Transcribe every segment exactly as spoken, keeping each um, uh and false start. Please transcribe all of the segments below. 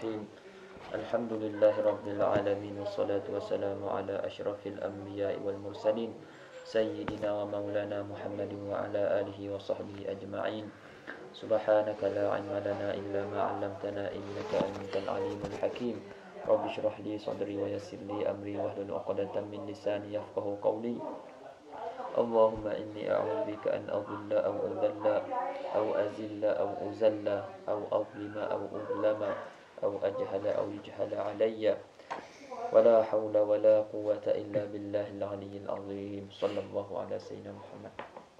الرحيم الحمد لله رب العالمين والصلاة والسلام على أشرف الأنبياء والمرسلين سيدنا ومولانا محمد وعلى آله وصحبه أجمعين سبحانك لا علم لنا إلا ما علمتنا إنك أنت العليم الحكيم رب اشرح لي صدري ويسر لي أمري واحلل عقدة من لساني يفقهوا قولي اللهم إني أعوذ بك أن أضل أو أذل أو أزل أو أزل أو أظلم أو أظلم أو أجهل أو يجهل علي ولا حول ولا قوة إلا بالله العلي العظيم صلى الله على سيدنا محمد.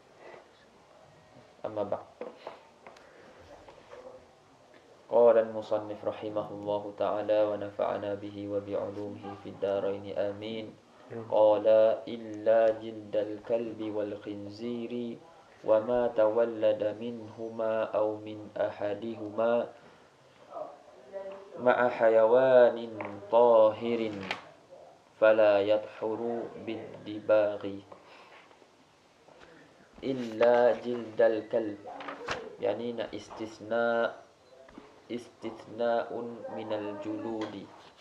أما بعد، قال المصنف رحمه الله تعالى ونفعنا به وبعلومه في الدارين آمين. قال إلا جلد الكلب والخنزير وما تولد منهما أو من أحدهما مع حيوان طاهر فلا يطهر بالدباغ إلا جلد الكلب، يعني استثناء استثناء من الجلود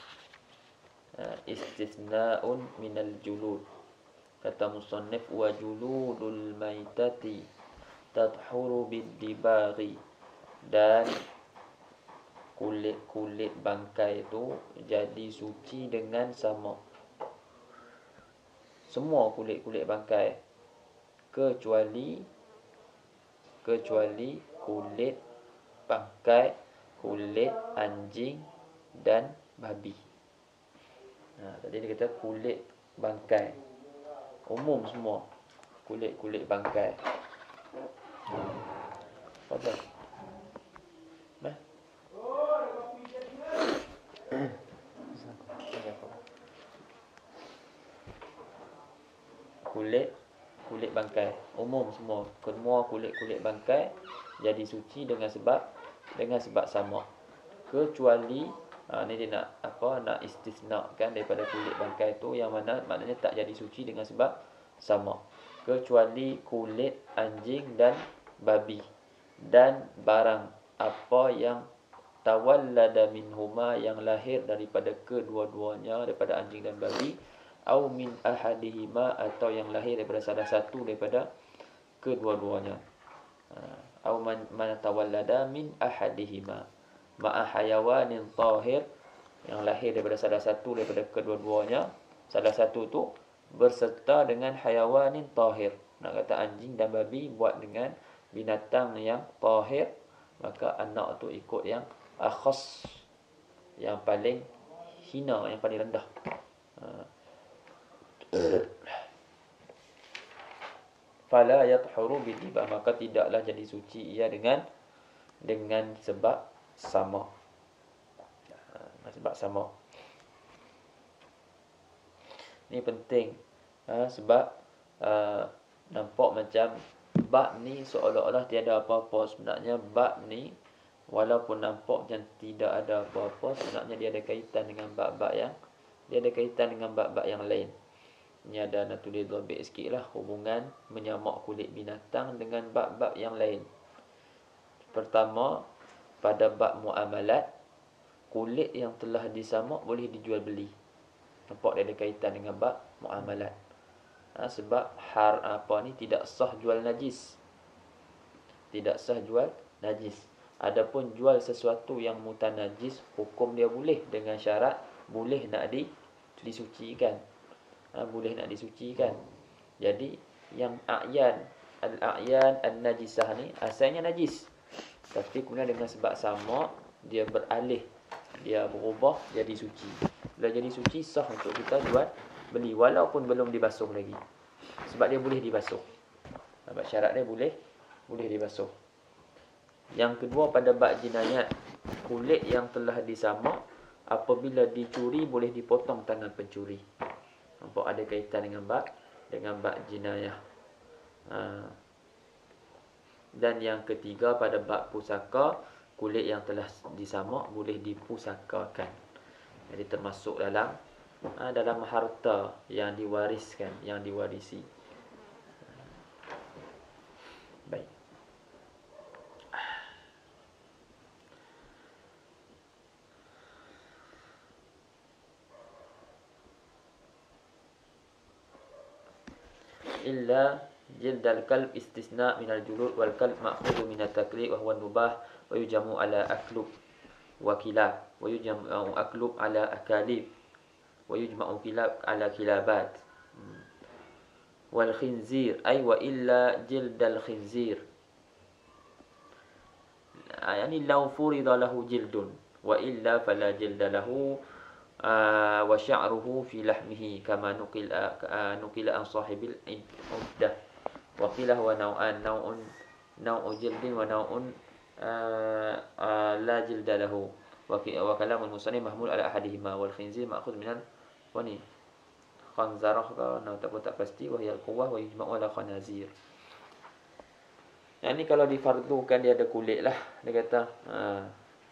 استثناء من الجلود. Kata musannif wa juludul maitati tadhuru bid-dibaghi, dan kulit-kulit bangkai itu jadi suci dengan sama. Semua kulit-kulit bangkai kecuali kecuali kulit bangkai, kulit anjing dan babi. Nah, tadi dia kata kulit bangkai, umum semua kulit-kulit bangkai. Fadhal. Nah. Kulit kulit bangkai, umum semua. Semua kulit-kulit bangkai jadi suci dengan sebab dengan sebab sama. Kecuali ha, ni dia nak apa nak istisnakan daripada kulit bangkai tu, yang mana maknanya tak jadi suci dengan sebab sama. Kecuali kulit anjing dan babi dan barang apa yang tawallada minhuma, yang lahir daripada kedua-duanya, daripada anjing dan babi, au min ahadihima, atau yang lahir daripada salah satu daripada kedua-duanya. Au man, man tawallada min ahadihima ma'a hayawanin tahir, yang lahir daripada salah satu daripada kedua-duanya, salah satu tu berserta dengan hayawanin tahir. Nak kata anjing dan babi buat dengan binatang yang tahir, maka anak tu ikut yang akhas, yang paling hina, yang paling rendah. Fala yathuru bidibah, maka tidaklah jadi suci ia dengan dengan sebab sama. Ha, sebab sama. Ni penting. Ha, sebab uh, nampak macam bab ni seolah-olah tiada apa-apa. Sebenarnya bab ni walaupun nampak macam tidak ada apa-apa, sebenarnya dia ada kaitan dengan bab-bab yang dia ada kaitan dengan bab-bab yang lain. Ini ada nak tulis dhabit sikitlah, hubungan menyamak kulit binatang dengan bab-bab yang lain. Pertama, pada bab muamalat, kulit yang telah disamak boleh dijual beli. Nampak dia ada kaitan dengan bab muamalat. Ha, sebab har apa ni tidak sah jual najis. Tidak sah jual najis. Adapun jual sesuatu yang mutanajis, hukum dia boleh dengan syarat boleh nak di disucikan. Ha, boleh nak disucikan. Jadi yang a'yan, al-a'yan an-najisah ni asalnya najis, tapi kemudian dengan sebab sama dia beralih, dia berubah jadi suci. Bila jadi suci, sah untuk kita jual beli walaupun belum dibasuh lagi. Sebab dia boleh dibasuh. Sebab syarat dia boleh boleh dibasuh. Yang kedua, pada bab jinayat, kulit yang telah disamak apabila dicuri boleh dipotong tangan pencuri. Nampak ada kaitan dengan bab dengan bab jinayah. Ha. Dan yang ketiga, pada bab pusaka, kulit yang telah disamak boleh dipusakakan. Jadi termasuk dalam ha, dalam harta yang diwariskan, yang diwarisi. Baik. illa jildal kalb istisna minal julud wal kalb ma'khudhu minat taklid wa huwa mubah wa yujamu ala aklub wa kilab wa yujamu aklub ala akalib wa yujma'u kilab ala kilabat. Wal khinzir ay wa illa jildal khinzir, yani law furida lahu jildun wa illa fala jilda lahu wa sya'ruhu fi lahmihi kama nuqila nuqila an sahibil iddah wa qila huwa naw'an naw'un naw'u jildin wa naw'un la jilda lahu wa kalamul musannif mahmul ala ahadihima wal khinzir ma'khudh minal wa ni khanzarah ka na tak tak pasti wa hiya quwwah wa yujma'u ala khanazir. Yang ni kalau difardukan dia ada kulit lah, dia kata ha.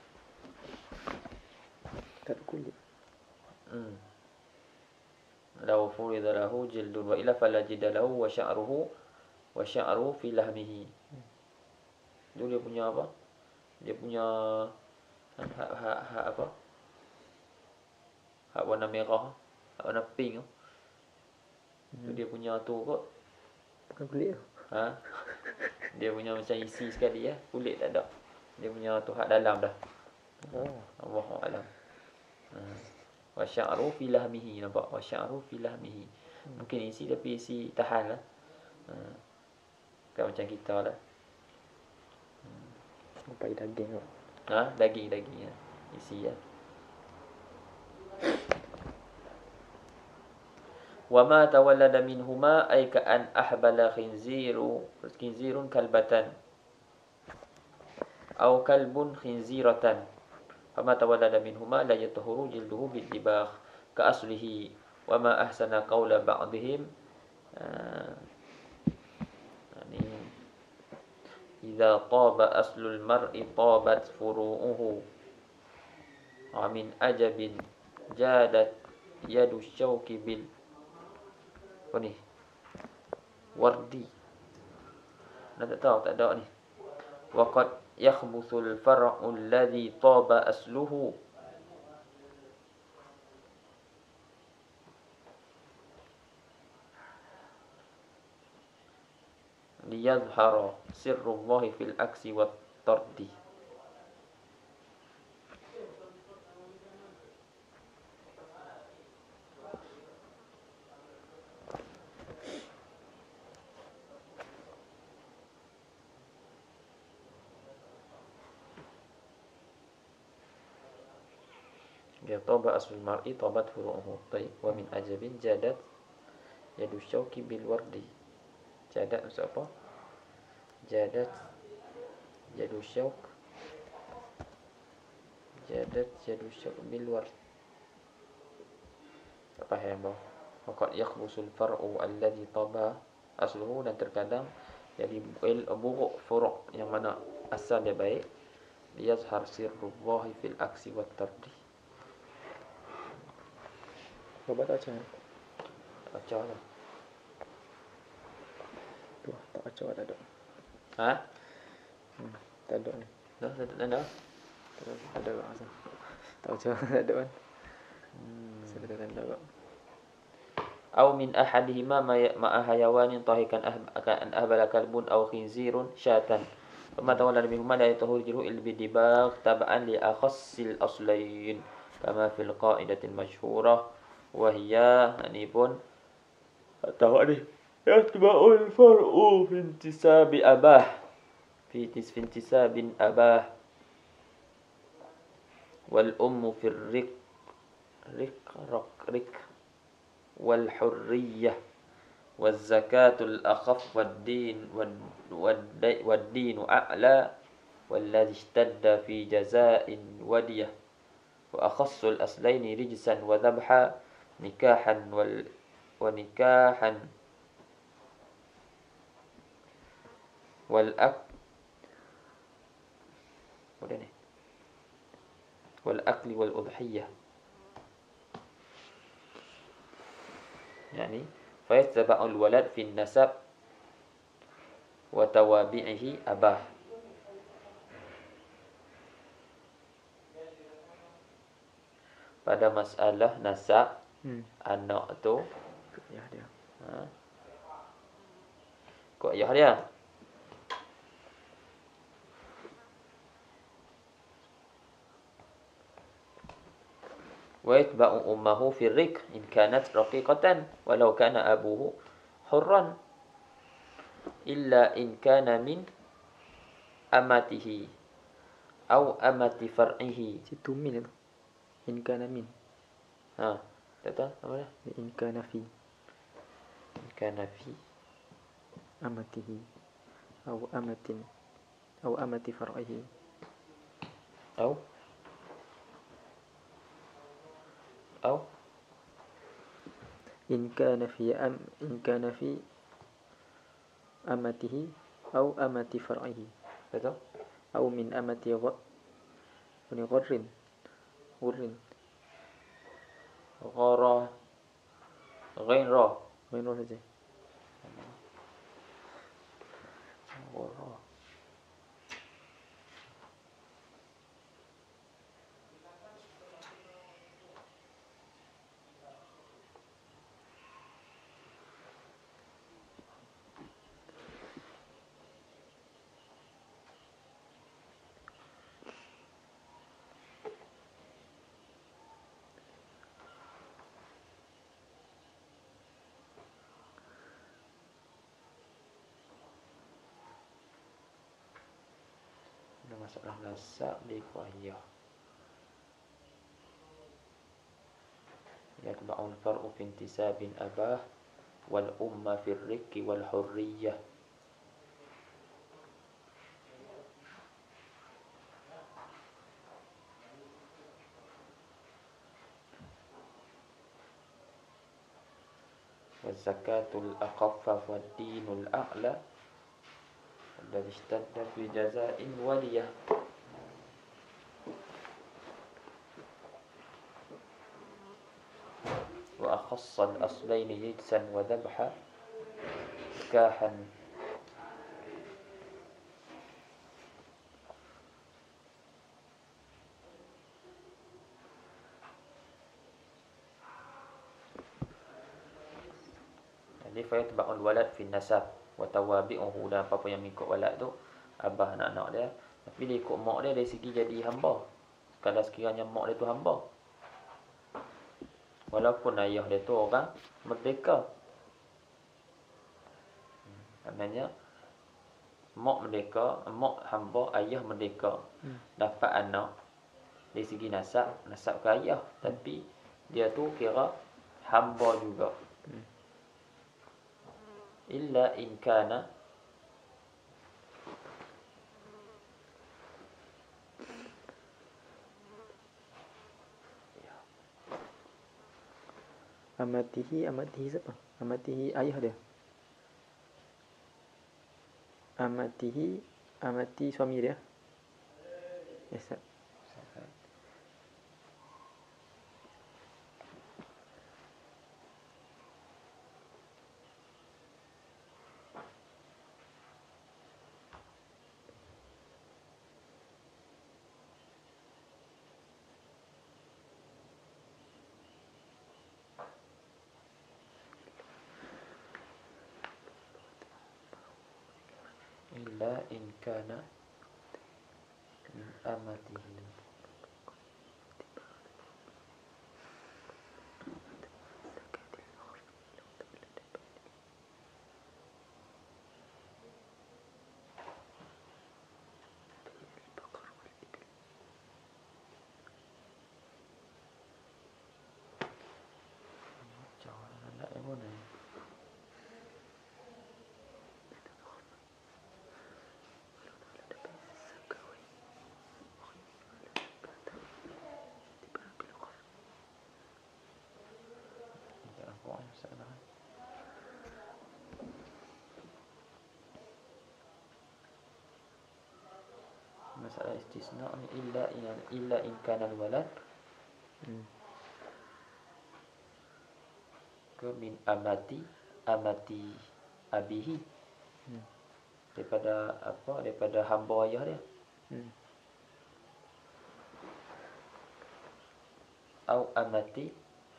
Tak ada kulit. Hmm. Law furida lahu jildun wa illa fala jilda lahu wa sya'ruhu wa sya'ru fi lahmihi. Itu dia punya apa? Dia punya hak hak hak apa? Hak warna merah, hak warna pink tu. Hmm. Itu dia punya tu kot. Bukan kulit tu. Ha? Dia punya macam isi sekali ya, kulit tak ada. Dia punya tu hak dalam dah. Oh, Allahu a'lam. Ha. Wa sya'ru fi lahmihi, nampak? Wa sya'ru fi lahmihi. Hmm. Mungkin isi tapi isi tahan lah. Ha. Kan macam kita lah. Hmm. Sampai daging tu. Ha, daging-daging ya. Isi ya. Wa ma tawallada minhuma ay ka'an ahbala khinziru khinzirun kalbatan aw kalbun khinziratan. Fama tawallada minhuma la yatahuru jilduhu bil dibagh ka aslihi wa ma ahsana qawla ba'dihim yani idza taba aslul mar'i tabat furu'uhu wa min ajabin jadat yadu syauki bil apa ni wardi. Nak tak tahu tak ada ni. Waqad yakhbusul far'u alladhi taba asluhu liyadhhara sirrullahi fil aksi wat tardi. Ya toba aslul mar'i tobat furu'uhu. Baik. Wa min ajabin jadat yadu syauki bil wardi. Jadat maksud apa? Jadat yadu syauk. Jadat yadu syauk bil ward. Tak faham bah. Waqad yakhbusul far'u alladhi toba asluhu, dan terkadang jadi buruk furu' yang mana asal dia baik. Yazhar sirrullahi fil aksi wat tardi. Coba tak baca. Baca lah. Tu tak baca tak ada. Ha? Hmm, tak ada ni. Dah, tak ada. Tak ada, tak ada rasa. Tak baca tak ada kan. Hmm, saya tak ada kok. Aw min ahadihima ma'a hayawanin tahikan an ahbala kalbun aw khinzirun syatan. Fama tawalla minhuma la yatahurjiru il bidibagh tab'an li akhassil aslain kama fil qa'idatil masyhurah. Wahia ini pun tahu ni yatba'ul far'u fi intisabi abah fi intisabin abah wal ummu fi rik rik rak rik wal hurriyah wal zakatul akhaf wad din wad din a'la walladhi ishtadda fi jaza'in wadiyah wa akhassul aslaini rijsan wa dhabha nikahan wal wa nikahan wal ak Kemudian ni wal akli wal udhiyah, yani fa yatba'ul walad fi nasab wa tawabi'ihi abah. Pada masalah nasab, hmm. anak tu ya dia. Ha, ikut ayah dia. Wa yatba'u ummahu fi rik in kanat raqiqatan walau kana abuhu hurran illa in kana min amatihi au amati far'ihi. Situ min itu. In kana min. Ha, tak tahu apa dia? In kana fi In kana fi amatihi au amatin au amati far'ihi. au au In kana fi am in kana fi amatihi au amati far'ihi. tak tahu. Au min amati gha ini ghurrin ghurrin Ghara ghaira ghairah saja. ghara. Masalah nasab di kuayah. Yatba'ul far'u fi intisabin abah wal umma fi rikki wal hurriyah. Wa zakatul aqaffa wa dinul a'la alladhi ishtadda fi jaza'in waliyah. وأخص الأصلين جنسا وذبحا نكاحا jadi fayatba'ul walad fi nasab wa tawabi'uhu, dan apa-apa yang ikut walad tu abah anak-anak dia, tapi dia ikut mak dia dari segi jadi hamba. Kalau sekiranya mak dia tu hamba, walaupun ayah dia tu orang merdeka. Maknanya mak merdeka, mak hamba, ayah merdeka. Hmm. Dapat anak dari segi nasab, nasab ke ayah, tapi dia tu kira hamba juga. Hmm. Illa in kana Amatihi, amatihi siapa? Amatihi ayah dia. Amatihi, amati suami dia. Yes, sir. illa in kana min amatihi. Jangan anak yang mana? Masalah istisna ni illa in illa in kana al-walad Hmm. ke min amati amati abihi, Hmm. daripada apa, daripada hamba ayah dia. Hmm. Au amati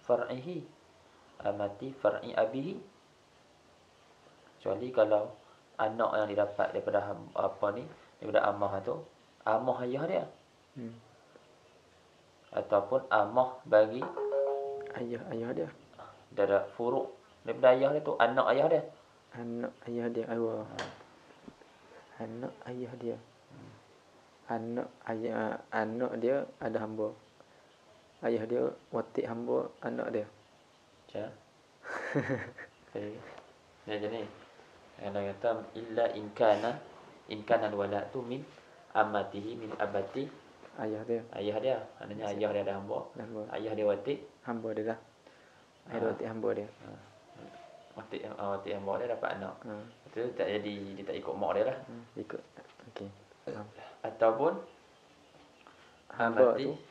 far'ihi, amati far'i abihi. Kecuali kalau anak yang didapat daripada ham- apa ni, daripada amah tu, amah ayah dia Hmm. ataupun amah bagi Ayah ayah dia. daripada furuk daripada ayah dia tu, anak ayah dia. Anak ayah dia. Aywa. Anak ayah dia. Anak ayah anak dia ada hamba. Ayah dia watik hamba anak dia. Macam okay. Ya, jadi kalau kata illa in kana in kana alwala tu min amatihi min abati Ayah dia. ayah dia, maknanya ayah dia ada hamba, Hamba. ayah dia watik, Hamba dia lah. Ayah dia Ah. watik hamba dia. watik uh, watik hamba dia dapat anak. Ha. Itu tak jadi, dia tak ikut mak dia lah. Hmm. Ikut. Okey. Faham. Ataupun Hamba amati tu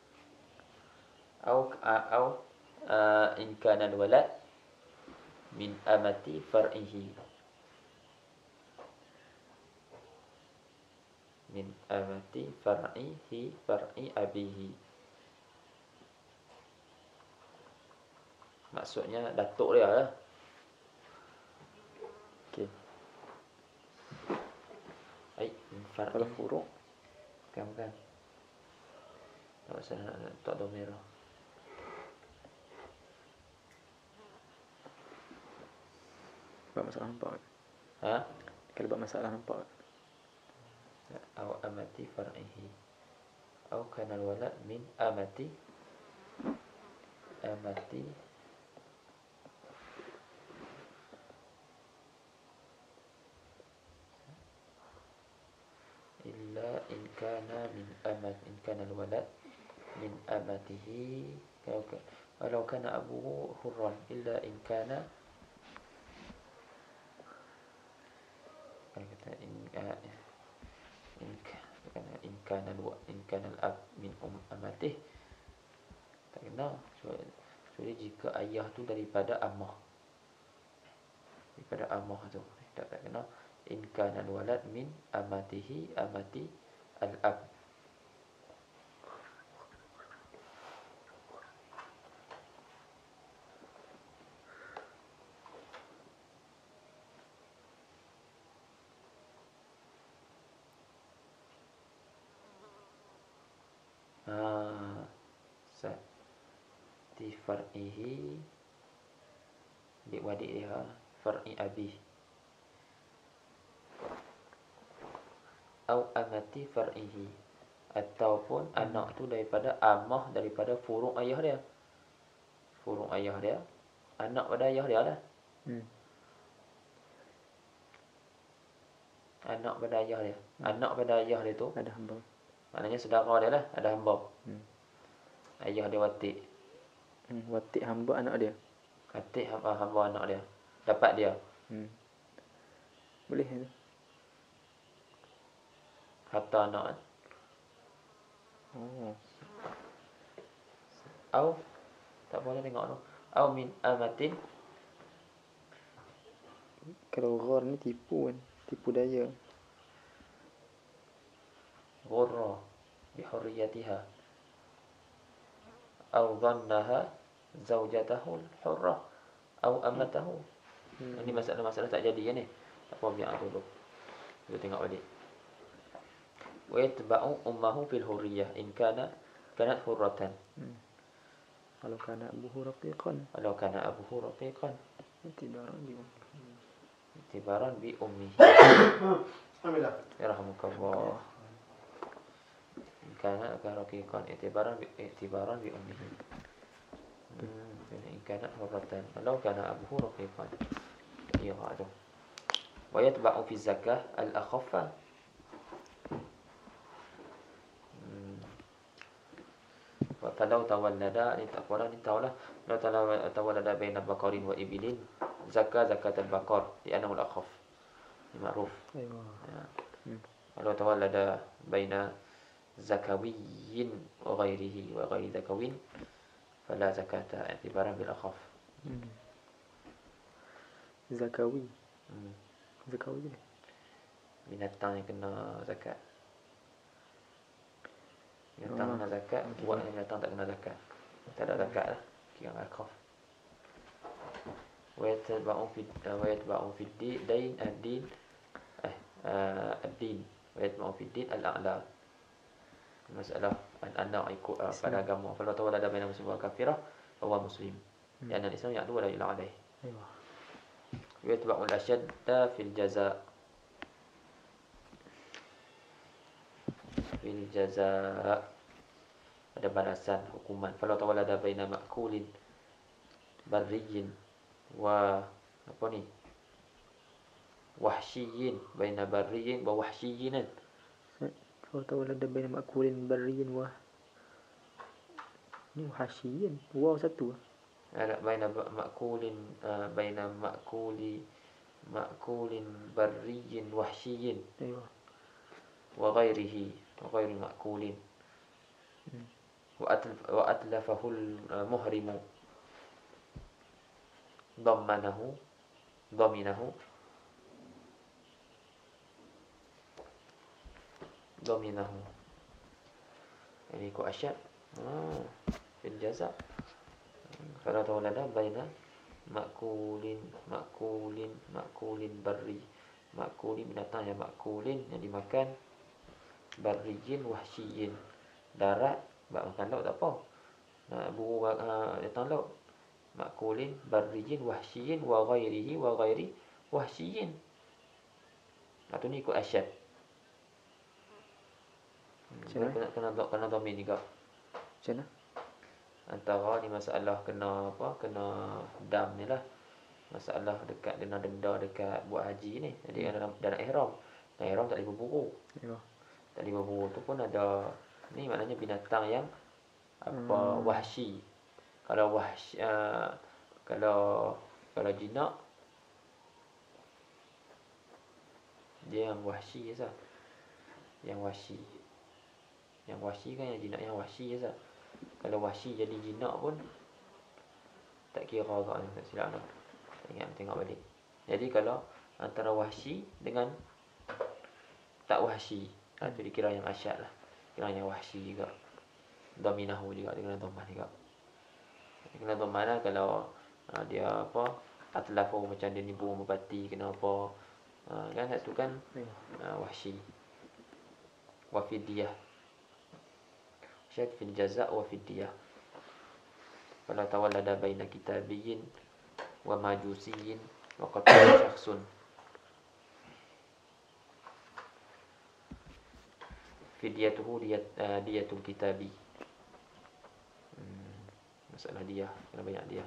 au uh, au uh, in kana alwalad min amati far'ihi min amati far'ihi far'i abihi. Maksudnya datuk dia lah. okey. Ai min far'i. Kalau furuk Bukan, bukan. Tak usah nak letak domir. buat masalah nampak. Ha? Kalau buat masalah nampak. Au amati far'ihi. Au kana alwalad min amati amati illa in kana min amat in kana alwalad min amatihi kalau ka- kalau kana abuhu hurran illa in kana kalau kata in uh, in ka- in kana alwa in kana al-ab min um amatih tak kena. Kecuali jika ayah tu daripada amah, daripada amah tu tak tak kena. In kana alwalad min amatihi amati al-ab. Ah, sa di far'ihi di wadik dia far'i abi au amati far'ihi ataupun hmm. anak tu daripada amah daripada furuk ayah dia. Furuk ayah dia anak pada ayah dia lah. Hmm. Anak pada ayah dia. Hmm. Anak pada ayah dia tu Ada hamba. maknanya saudara dia lah, ada hamba. Hmm. Ayah dia watik. Hmm. Watik hamba anak dia. Watik hamba, hamba anak dia. Dapat dia. Hmm. Boleh tu. Harta anak kan. Oh. Au tak boleh tengok tu. Au min amatin. Kalau ghar ni tipu kan. Tipu daya. Ghurra bihurriyatiha au dhannaha zawjatahu hurrah au amatahu. Hmm. Ini masalah-masalah tak jadi kan ni. Tak apa biar dulu. Kita tengok balik. Wa yatba'u ummahu fil hurriyah in kana kanat hurratan. Hmm. Kalau kana abuhu raqiqan. Kalau kana abuhu raqiqan. Tibaran bi Tibaran bi ummihi. Alhamdulillah. Yarhamukallah. In kana raqiqan itibaran bi itibaran bi ummihi. Hmm, in kana hurratan. Kalau kana abuhu raqiqan. Ya tu. Wa yatba'u fi zakah al-akhaffa. Falau tawallada ni tak kurang ni tahulah. Kalau tawallada baina baqarin wa ibilin zakah zakat al-baqar di annahu al-akhaf. Ni ma'ruf. Aywa. Ya. Hmm. Kalau tawallada baina zakawiyyin wa ghairihi wa ghairi zakawin fala zakata i'tibaran bil akhaf. Hmm. Zakawi. Hmm. Zakawi ni. Binatang yang kena zakat. Binatang Oh, kena zakat, okay. buat binatang tak kena zakat. Tak ada zakat lah. Kira al-akhaf. Wa yatba'u fi wa yatba'u fi dain ad-din uh, ad-din wa yatma'u fi din al-a'la. Masalah anak ikut uh, pada agama. Kalau tawallada baina muslim wa kafirah fa huwa muslim. Ya anna al-islam ya'lu wa la ilaha alaih. Aywa. Wa yatba'u al-ashadda fil jaza. Fil jaza ada balasan hukuman. Kalau tawallada baina ma'kulin barriyin wa apa ni? Wahsyiyin, baina barriyin wa wahsyiyin. Kalau tawallada baina ma'kulin barriyin wa ni wahsyiyin. Waw satu. Ada baina ma'kulin uh, baina ma'kuli ma'kulin barriyin wahsyiyin. Aywa. Wa ghairihi wa ghairi ma'kulin. Hmm. Wa atlaf wa atlafahu al-muhrimu. Dhammanahu dhaminahu dhaminahu. Ini ku asyad. Ah, fil jaza. Kalau tawallada baina makulin makulin makulin barri. Makulin binatang yang makulin yang dimakan, barriyin wahsyiyin darat, bak makan laut tak apa. Nak burung uh, datang laut. Makulin barriyin wahsyiyin wa ghairihi wa ghairi wahsyiyin. Atau ni ikut asyad. Kena kena kena kena dhamin juga. Macam mana? Antara ni masalah kena apa? Kena dam ni lah. Masalah dekat kena denda dekat buat haji ni. Jadi hmm. dalam dalam ihram. Dalam ihram tak boleh berburu. Ya. Tak boleh berburu tu pun ada ni maknanya binatang yang apa hmm. wahsy. Kalau wahsy uh, kalau kalau jinak dia yang wahsy je sah. Yang wahsy. Yang wahsy kan yang jinak yang wahsy je sah. Kalau wahsy jadi jinak pun tak kira agaknya, tak silap dah. Ingat tengok balik. Jadi kalau antara wahsy dengan tak wahsy, ha, tu dikira yang asyad lah. Kira yang wahsy juga. Dhaminahu juga, dia kena dhamah juga. Dia kena dhamah lah kalau ha, dia apa, atlafu macam dia ni burung merpati, kena apa. Ha, kan tu kan ha, wahsy. Wa fidyah. Syad fil jaza' wa fidyah. Fala tawallada baina kitabiyyin wa majusiyyin wa qatala syakhsun. Fidyatuhu diyat uh, diyatul kitabi. Hmm, masalah dia, kena banyak dia.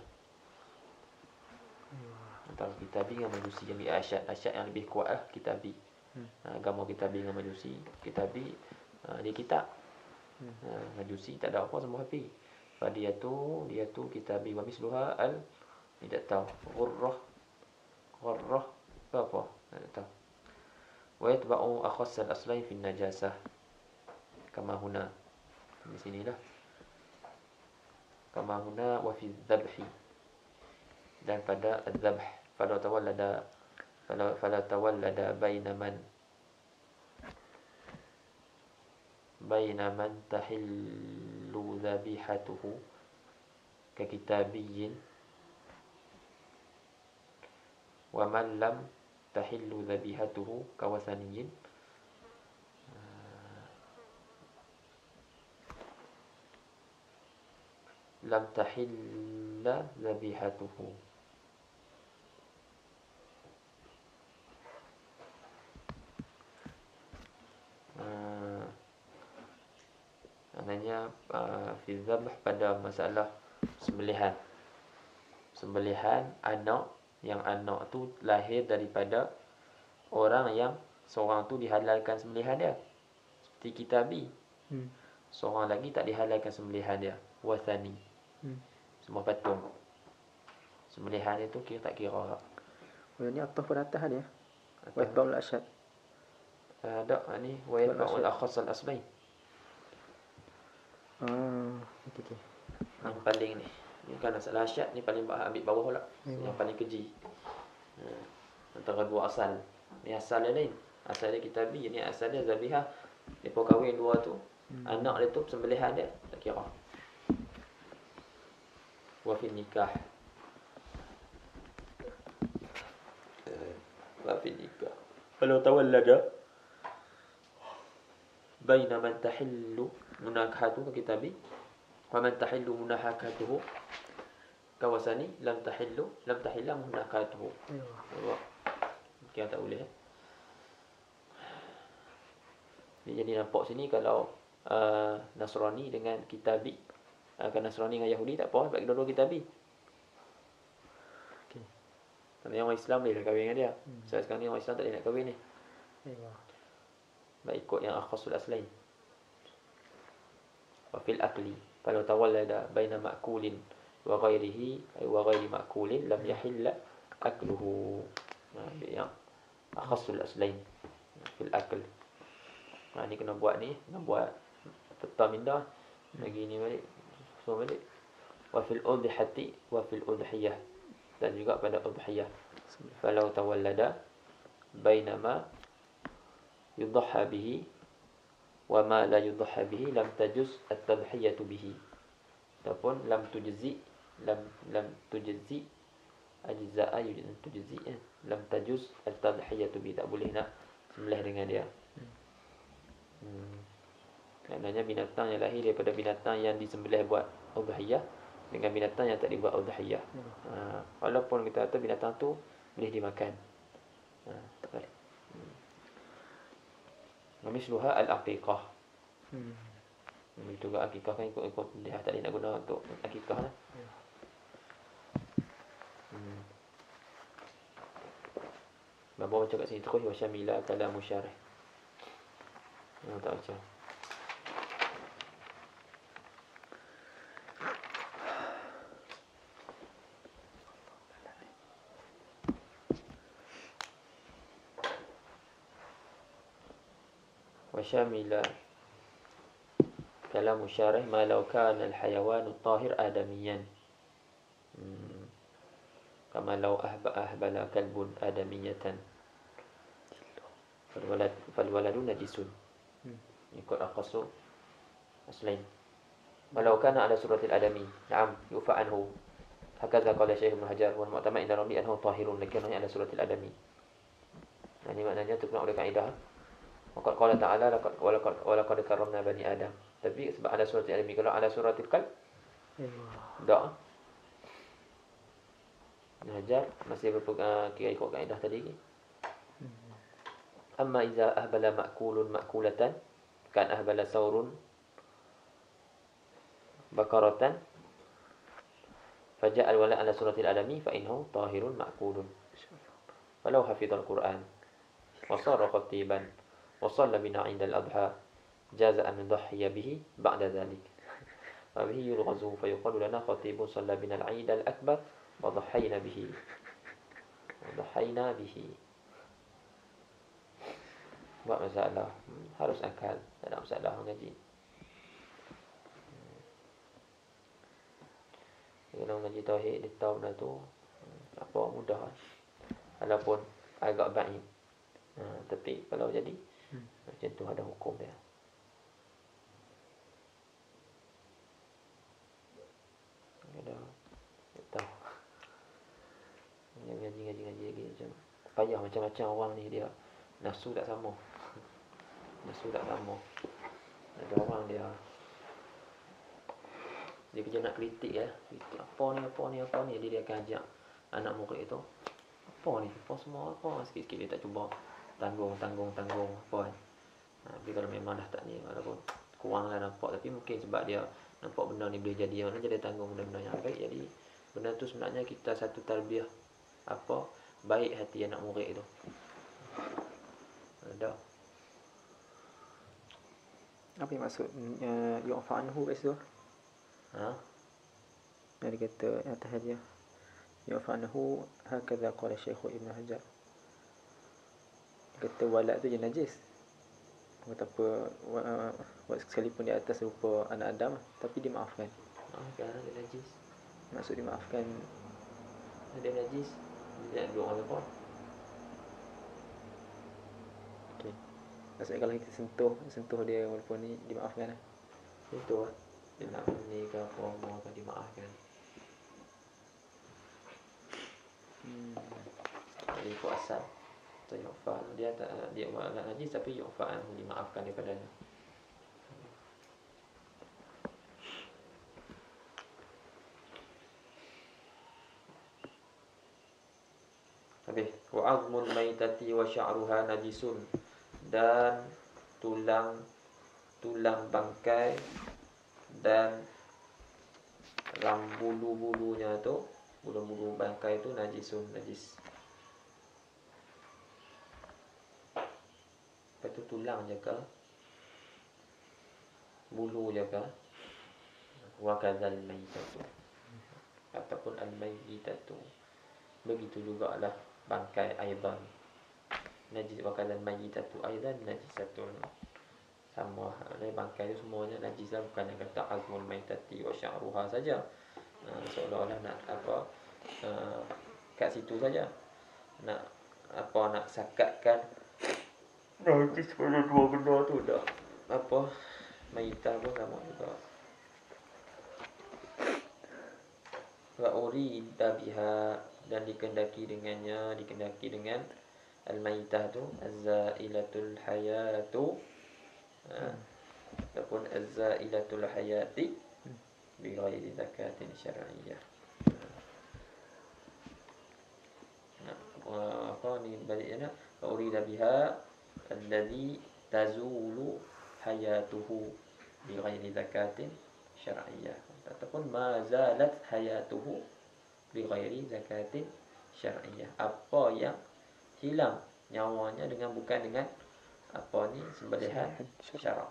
Antara kitabi dengan majusi yang asyad, asyad yang lebih kuat lah kitabi. Hmm. Agama kitabi dengan majusi. Kitabi uh, dia kitab. Hmm. Uh, majusi tak ada apa semua api. Dia tu dia tu kitabi wa misluha al tidak tahu ghurrah ghurrah apa tak tahu. Wa yatba'u akhass al aslain fi najasah kama huna di sinilah kama huna wa fi dzabhi dan pada adzabh fala tawallada fala fala tawallada baina man baina man tahillu dhabihatuhu ka kitabiyyin wa man lam tahillu dhabihatuhu ka wasaniyyin. Lam tahilla dhabihatuhu. Uh, maknanya uh, fi dzabh pada masalah sembelihan. Sembelihan anak yang anak tu lahir daripada orang yang seorang tu dihalalkan sembelihan dia. Seperti kitabi. Hmm. Seorang lagi tak dihalalkan sembelihan dia. Wasani. Hmm. Semua patung. Sembelihan itu kira tak kira. Oh, ini ataf pada atas dia. Wa yatba'ul asyad. Ada uh, ni wa yatba'ul akhass al aslain. Ah, okey okey. Yang paling ni. Ni kan masalah asyad ni paling ambil bawah pula. Hmm. Yang paling keji. Uh, antara dua asal. Ni asal dia lain. Asal dia kitabi, ni asal dia zabihah. Depa kahwin dua tu. Hmm. Anak dia tu sembelihan dia tak kira. Wa fil nikah. Wa fil nikah. Kalau tawallada baina man tahillu munakahatu kitabi wa man tahillu munahakatuhu kawasani lam tahillu lam tahilla munakahatuhu. Allah. Kita tak boleh. Jadi nampak sini kalau uh, Nasrani dengan kitabi, uh, kan Nasrani dengan Yahudi tak apa, sebab kedua-dua kitabi. Okey. Tapi orang Islam boleh kahwin dengan dia. Hmm. So, sekarang ni orang Islam tak boleh nak kahwin ni. Aywa. Baik ikut yang akhasul aslain. Wa fil akli kalau tawallada baina ma'kulin wa ghairihi ay wa ghairi ma'kulin lam yahilla akluhu. Nah, yang akhasul aslain fil akl. Ha, ni kena buat ni, kena buat peta minda. Lagi ni balik. So balik. Wa fil udhiyati wa fil udhiyah. Dan juga pada udhiyah. Falau tawallada bainama yudhha bihi wa ma la yudhha bihi lam tajuz at-tadhhiyatu bihi. Ataupun lam tujzi lam lam tujzi ajza'a yujin tujzi eh. lam tajuz at-tadhhiyatu bihi. Tak boleh nak sembelih dengan dia. Hmm. Maknanya binatang yang lahir daripada binatang yang disembelih buat udhiyah dengan binatang yang tak dibuat udhiyah. Hmm. Ha, walaupun kita kata binatang tu boleh dimakan. Ha, tak boleh. Hmm. Misluha al-aqiqah. Hmm. Itu juga akikah kan ikut-ikut dia tak nak guna untuk akikah lah. Hmm. Bapa baca kat sini terus wa syamila kalamu syarih. Oh, tak baca. Wasyamila kalam syarih ma law kana al-hayawan at-tahir adamiyan. Hmm. Kama law ahba ahbala kalbun adamiyatan. Fal walad fal waladu najisun. Ikut akhasu aslain. Walau kana ala suratil adami, na'am yufa anhu. Hakadha qala Syekh Ibn Hajar wal mu'tamad inda rabbi annahu tahirun lakinnahu ala suratil adami. Nah, ini maknanya itu kena oleh kaedah. Waqad qala ta'ala laqad walaqad walaqad karramna bani adam. Tapi sebab ala suratil adami, kalau ala suratil qalb tak. Ibn Hajar masih berpegang kira ikut kaedah tadi. Amma iza ahbala ma'kulun ma'kulatan kan ahbala saurun bakaratan faja'al wala ala suratil adami fa innahu tahirun ma'kulun walau hafidhal quran wa sara khatiban wa shalla bina 'inda al-adha jaza an nudhhiya bihi ba'da dhalik wa bihi yulghazu fa yuqalu lana khatibun shalla bina al-'id al-akbar wa dhahhayna bihi wa dhahhayna bihi. Buat masalah hmm, harus akal, tak ada masalah mengaji. Hmm. Kalau mengaji tauhid di tahun tu hmm, apa mudah. Walaupun agak baik. Ha, tapi kalau jadi hmm. macam tu ada hukum dia. Ada tahu. Ngaji-ngaji-ngaji lagi macam payah macam-macam orang ni dia nafsu tak sama. Nafsu tak sama. Ada orang dia dia kerja nak kritik ya, kritik apa ni apa ni apa ni, dia dia akan ajak anak murid itu apa ni apa semua apa, sikit-sikit dia tak cuba tanggung tanggung tanggung apa kan. Ha, tapi kalau memang dah tak ni walaupun kurang lah nampak, tapi mungkin sebab dia nampak benda ni boleh jadi, mana jadi tanggung benda-benda yang baik. Jadi benda tu sebenarnya kita satu tarbiyah apa baik hati anak murid itu. Ada. Apa yang maksud uh, yu'fa anhu kat situ? Ha? Dia kata atas dia yu'fa anhu hakadha qala Syekh Ibn Hajar. Kata walad tu je najis. Betapa uh, sekalipun di atas rupa anak Adam tapi dimaafkan. Maafkan dia najis. Maksud dimaafkan dia najis. Dia nak dua orang lepas. Okey. Maksudnya kalau kita sentuh sentuh dia walaupun ni dimaafkan lah. Itu lah. Dia nak ni ke apa mau akan dimaafkan. Hmm. Jadi puasa. Tu yu'fa, dia tak dia buat najis tapi yu'fa anhu, dimaafkan daripadanya. Habis wa azmul maitati wa sya'ruha najisun, dan tulang tulang bangkai dan ram bulu-bulunya tu, bulu-bulu bangkai tu najisun, najis. Lepas tu tulang je ke, bulu je ke, wa kadzal maitatu, ataupun al maitatu, begitu jugalah bangkai aidan najis, wa kadzal maitatu aidan najisatun, sama dari bangkai itu semuanya najis lah, bukan yang kata azmul maitati wa sya'ruha saja. Uh, seolah-olah nak apa, uh, kat situ saja nak apa, nak sakatkan najis pada dua benda tu dah apa, maitah pun sama juga. Wa urida biha, dan dikendaki dengannya, dikendaki dengan al-maitah tu az-zailatul hayatu, uh, ataupun az-zailatul hayati bi ghairi zakatin syar'iyyah. Nah, apa ni baliknya, wa urida biha alladhi tazulu hayatuhu bi ghairi zakatin syar'iyyah, ataupun ma zalat hayatuhu bi ghairi zakatin syar'iyyah, apa yang hilang nyawanya dengan bukan dengan apa ni, sembelihan syarak.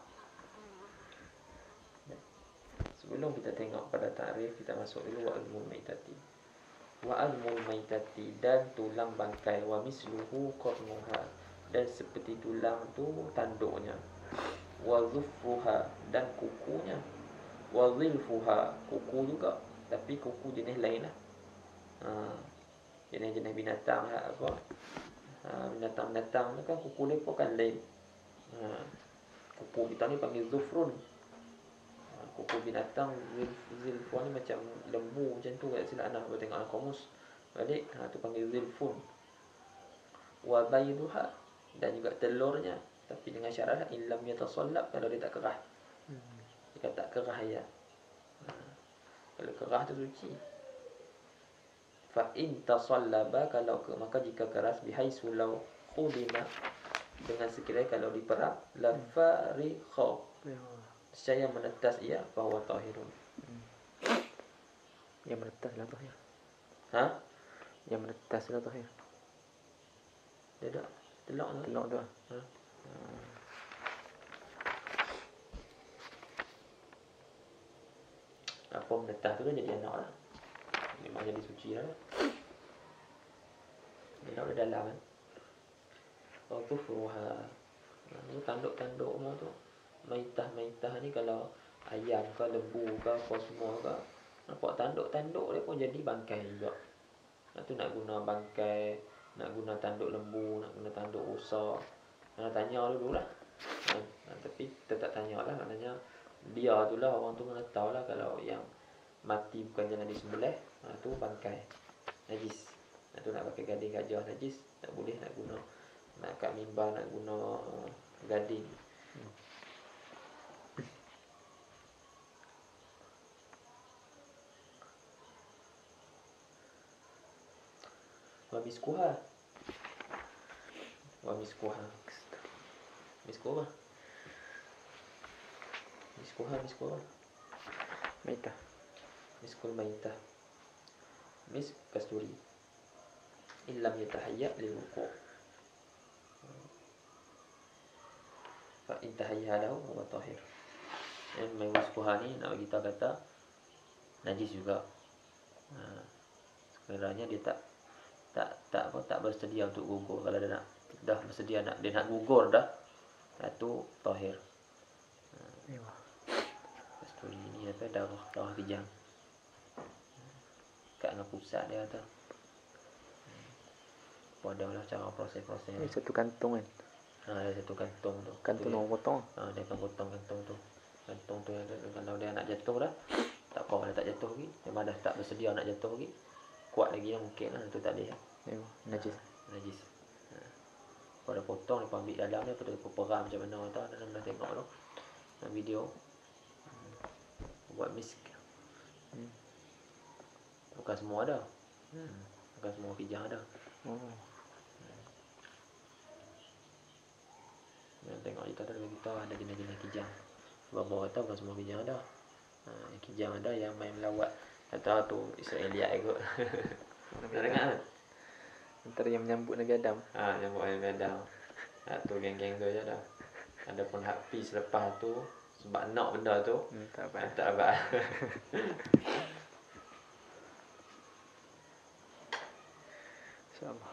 Sebelum kita tengok pada takrif, kita masuk dulu wa azmul maitati. Wa azmul maitati, dan tulang bangkai, wa misluhu qarnuha, dan seperti tulang tu tanduknya, wa dhuffuha, dan kukunya, wa dhilfuha, kuku juga tapi kuku jenis lain lah. Ha, jenis-jenis binatang lah, apa, ha, binatang-binatang tu kan kuku mereka kan lain. Ha, kuku kita ni panggil dhufrun. Ha, kuku binatang zilfun ni macam lembu macam tu, tak silap anak tengok dalam kamus balik, ha, tu panggil zilfun. Wa bayduha, dan juga telurnya, tapi dengan syarat illam yatasallab, kalau dia tak kerah. Jika tak kerah ya. Ha, kalau kerah tu suci. Fa in tasallaba, kalau ke, maka jika keras, bihaisu law khudima, dengan sekiranya kalau diperap, la farikha, saya menetas ia, bahwa tahirun. Yang menetas lah tahir. Ha? Yang menetas lah tahir. Dia tak telok tu. Telok tu. Ha? Apa menetas tu kan jadi anak lah, memang jadi suci lah. Dia nak dalam kan. Waktu furuha, ni tanduk-tanduk semua tu. Maitah-maitah ni kalau ayam ke, lembu ke, apa semua ke, nampak tanduk-tanduk dia pun jadi bangkai juga. Lepas tu nak guna bangkai, nak guna tanduk lembu, nak guna tanduk rusa, nak tanya dulu lah. Ha, tapi tetap tanya lah, maknanya dia tu lah, orang tu kena tahu lah kalau yang mati bukan jangan disembelih, ha, tu bangkai najis. Ha, tu nak pakai gading gajah najis, tak boleh nak guna, nak kat mimbar nak guna gading. Hmm. Wa miskuha. Wa miskuha. Miskuha. Miskuha, miskuha. Maitah. Miskul maitah. Mis kasturi. Illam yatahayya lil wuqu'. Fa in tahayya lahu wa tahir. Dan miskuha ni nak bagi kita kata najis juga. Ha, sekiranya dia tak tak tak apa tak bersedia untuk gugur. Kalau dia nak dah bersedia nak dia nak gugur dah, itu tahir. Ya. Kasturi ni apa, darah darah kejang. Kat dengan pusat dia tu. Padalah cara proses-proses. Ini satu kantung kan. Ha, ada satu kantung tu. Kantung orang potong. Ha, dia akan potong kantung tu. Kantung tu yang kalau dia nak jatuh dah, tak apa dia tak jatuh lagi. Memang dah tak bersedia nak jatuh lagi. Kuat lagi lah mungkin lah, tu tak boleh. Ya, najis. Ha, najis. Ha. Kalau dah potong, lepas ambil dalam dia, lepas tu lepas peram macam mana tau. Dalam dah tengok tu dalam video. Hmm. Buat misk. Hmm. Bukan semua ada. Hmm. Bukan semua kijang ada. Oh. Yang tengok kita tu kita ada jenis-jenis kijang. Sebab bawah kata bukan semua kijang ada. Ha, yang kijang ada yang main melawat. Kata tu Israeliat kot. Nak dengar kan? Antara yang menyambut Nabi Adam. Ha, yang buat Nabi Adam. Ha, tu geng-geng tu je dah. Adapun habis selepas tu sebab nak benda tu, Hmm, tak apa. tak apa. InsyaAllah.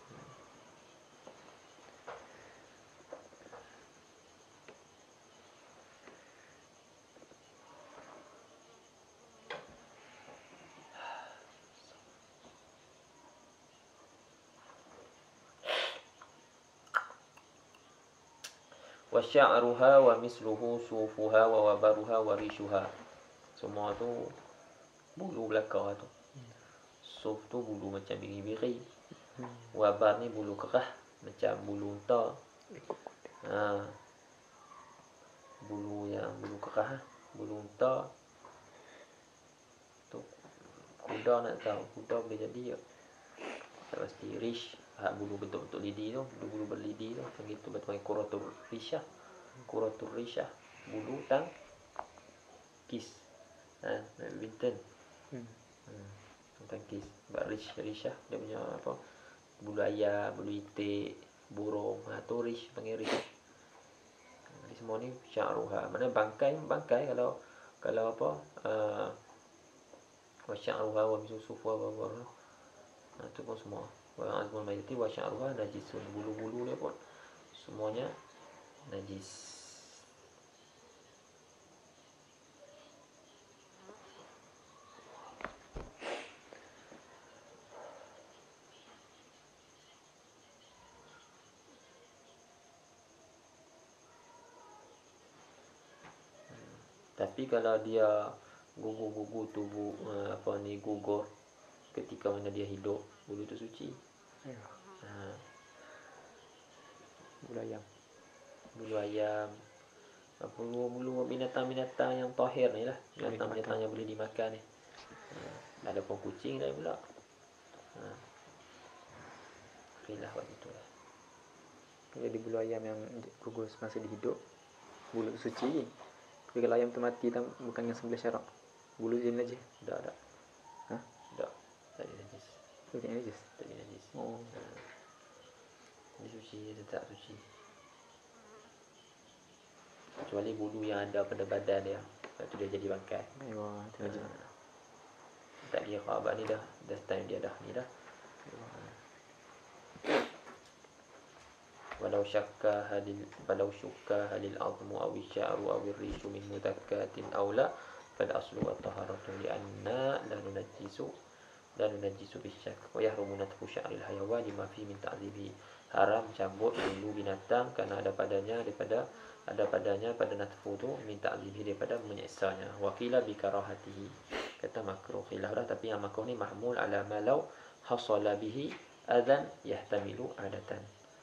Wa sya'ruha wa misluhu sufuha wa wabaruha wa rishuha. Semua tu bulu belakang tu. Suf tu bulu macam biri-biri. Wabar ni bulu kerah macam bulu unta. Ha. Bulu yang bulu kerah, bulu unta. Tu kuda nak tahu, kuda boleh jadi ya. Tak pasti rish. Ha, bulu bentuk-bentuk lidi tu, bulu berlidi tu, macam gitu betul kuratul rishah. Kuratul rishah, bulu tang kis. Ha, binten. Hmm. Hmm. Tang kis. Sebab rish, rishah dia punya apa? Bulu ayam, bulu itik, burung. Ha, tu rish, panggil rish. Jadi semua ni sya'ruha. Mana bangkai, bangkai kalau kalau apa? Uh, wa sya'ruha wa misusufa wa wa. Ha, tu pun semua. Wa azmul mayati wa sya'ruha najisun. Bulu-bulu dia pun semuanya najis. Tapi kalau dia gugur-gugur tubuh apa ni gugur ketika mana dia hidup, bulu tu suci. Ya. Ha. Bulu ayam. Bulu ayam, bulu-bulu binatang-binatang yang tahir ni lah, binatang-binatang yang boleh dimakan ni. Ha. Ada pun kucing dah pula. Ha. Khilaf waktu tu lah. Jadi bulu ayam yang gugur semasa dihidup, bulu tu suci. Tapi kalau ayam tu mati tam, bukan yang sebelah syarak, bulu je najis. Tak ada. Ha? Tak. Tak ada najis. Tu tak najis. Tak ada najis. Oh. Ha. Dia suci, dia tak suci. Kecuali bulu yang ada pada badan dia. Lepas tu dia jadi bangkai. Aywa, tu najis. Ha. Tak kira khabar ni dah. Dah time dia dah ni dah. Walau syakka halil walau syukka halil azmu aw sya'ru aw rishu min mudakkatin aw la fal aslu wa taharatu li anna la nunajjisu la nunajjisu bisyak wa yahrumu natfu sya'ril hayawan lima fi min ta'zibi. Haram cabut bulu binatang kerana ada padanya daripada ada padanya pada natfu tu min ta'zibi daripada menyiksanya. Wa qila bi karahatihi, kata makruh. Khilaf dah, tapi yang makruh ni mahmul ala ma law hasala bihi adzan yahtamilu adatan.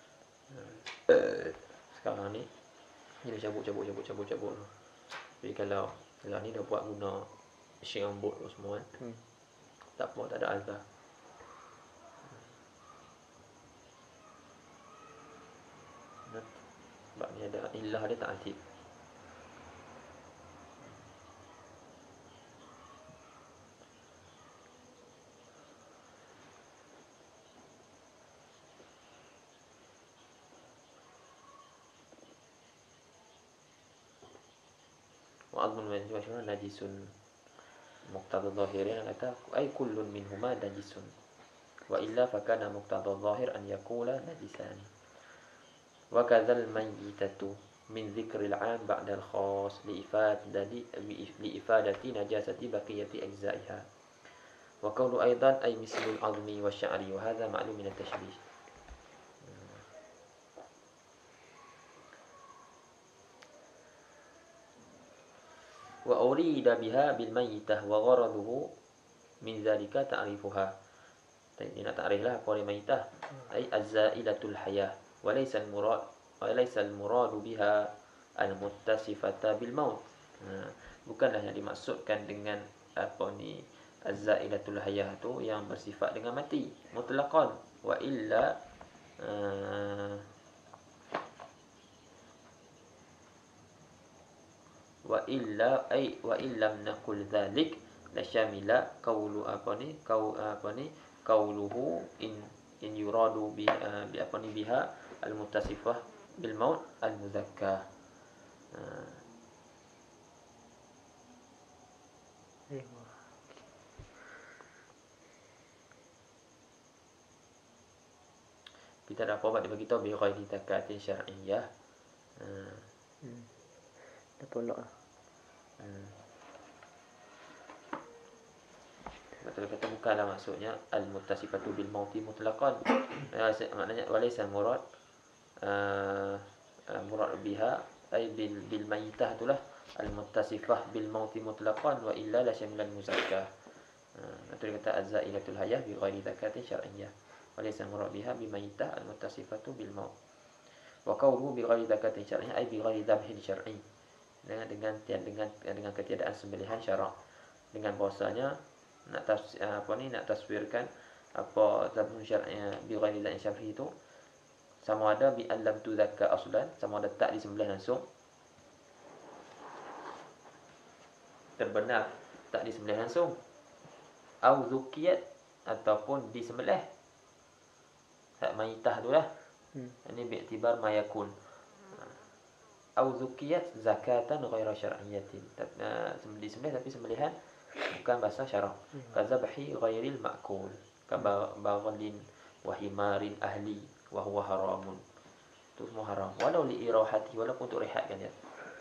Sekarang ni dia cabut cabut cabut cabut cabut. Jadi kalau kalau ni dah buat guna mesin rambut tu semua kan. Hmm. Tak apa, tak ada azab. Sebab ni ada ilah dia tak azib. Wa'adun min masyhur najisun muqtada zahirin, kata ay kullun minhuma najisun wa illa fakana muqtada zahir an yakula najisan. Wa kadzal mayyitatu min dzikril 'am ba'da al-khas li ifadati li ifadati najasati baqiyati ajza'iha. Wa qawlu aidan ay mislul 'azmi wa sya'ri wa hadha ma'lum min at-tashbih. Wa urida biha bil mayyitah wa gharaduhu min zalika ta'rifuha. Tadi nak ta'rif lah apa dia mayyitah. Ai az-za'ilatul hayah. walaysa al-murad walaysa al-muradu biha al-muttasifata bil maut. Ha, bukanlah yang dimaksudkan dengan apa ni az-zailatul hayah tu yang bersifat dengan mati mutlaqan, wa illa uh, wa illa ay wa illam naqul dzalik la syamila qaulu apa ni kau apa ni qauluhu in in yuradu bi, uh, bi apa ni biha al muttasifah bil maut al muzakkah. Uh, kita dah apa dia bagi tahu bi ghairi takatin syar'iyyah. Uh, hmm. Dah pulak lah. Hmm. Betul kata bukanlah maksudnya al-muttasifatu bil mauti mutlaqan. Maknanya walaysa murad uh, murad biha ay bil bil mayitah itulah al-muttasifah bil mauti mutlaqan wa illa la syamilal muzakkah. Betul kata az-zailatul hayah bi ghairi zakatin syar'iyyah. Walaysa murad biha bi mayitah al-muttasifatu bil maut. Wa qawluhu bi ghairi zakatin syar'iyyah ay bi ghairi dhabhin syar'i. Dengan dengan dengan dengan ketiadaan sembelihan syarak. Dengan bahasanya nak tafsir, apa ni nak taswirkan apa zabun syar'iyya bi ghairi dzan syar'i itu sama ada bi allam tu zakka aslan, sama ada tak disembelih langsung, terbenar tak disembelih langsung, au zukiyat ataupun disembelih. Hak mayitah tu lah. Hmm. Ini bi'tibar mayakun. Au zukiyat zakatan ghaira syar'iyyatin. Disembelih tapi sembelihan bukan bahasa syarak. Kadzabhi ghairil ma'kul, kabaghlin wa himarin ahli wa huwa haramun. Itu semua haram. Walau li irahati, walaupun untuk rehatkan dia.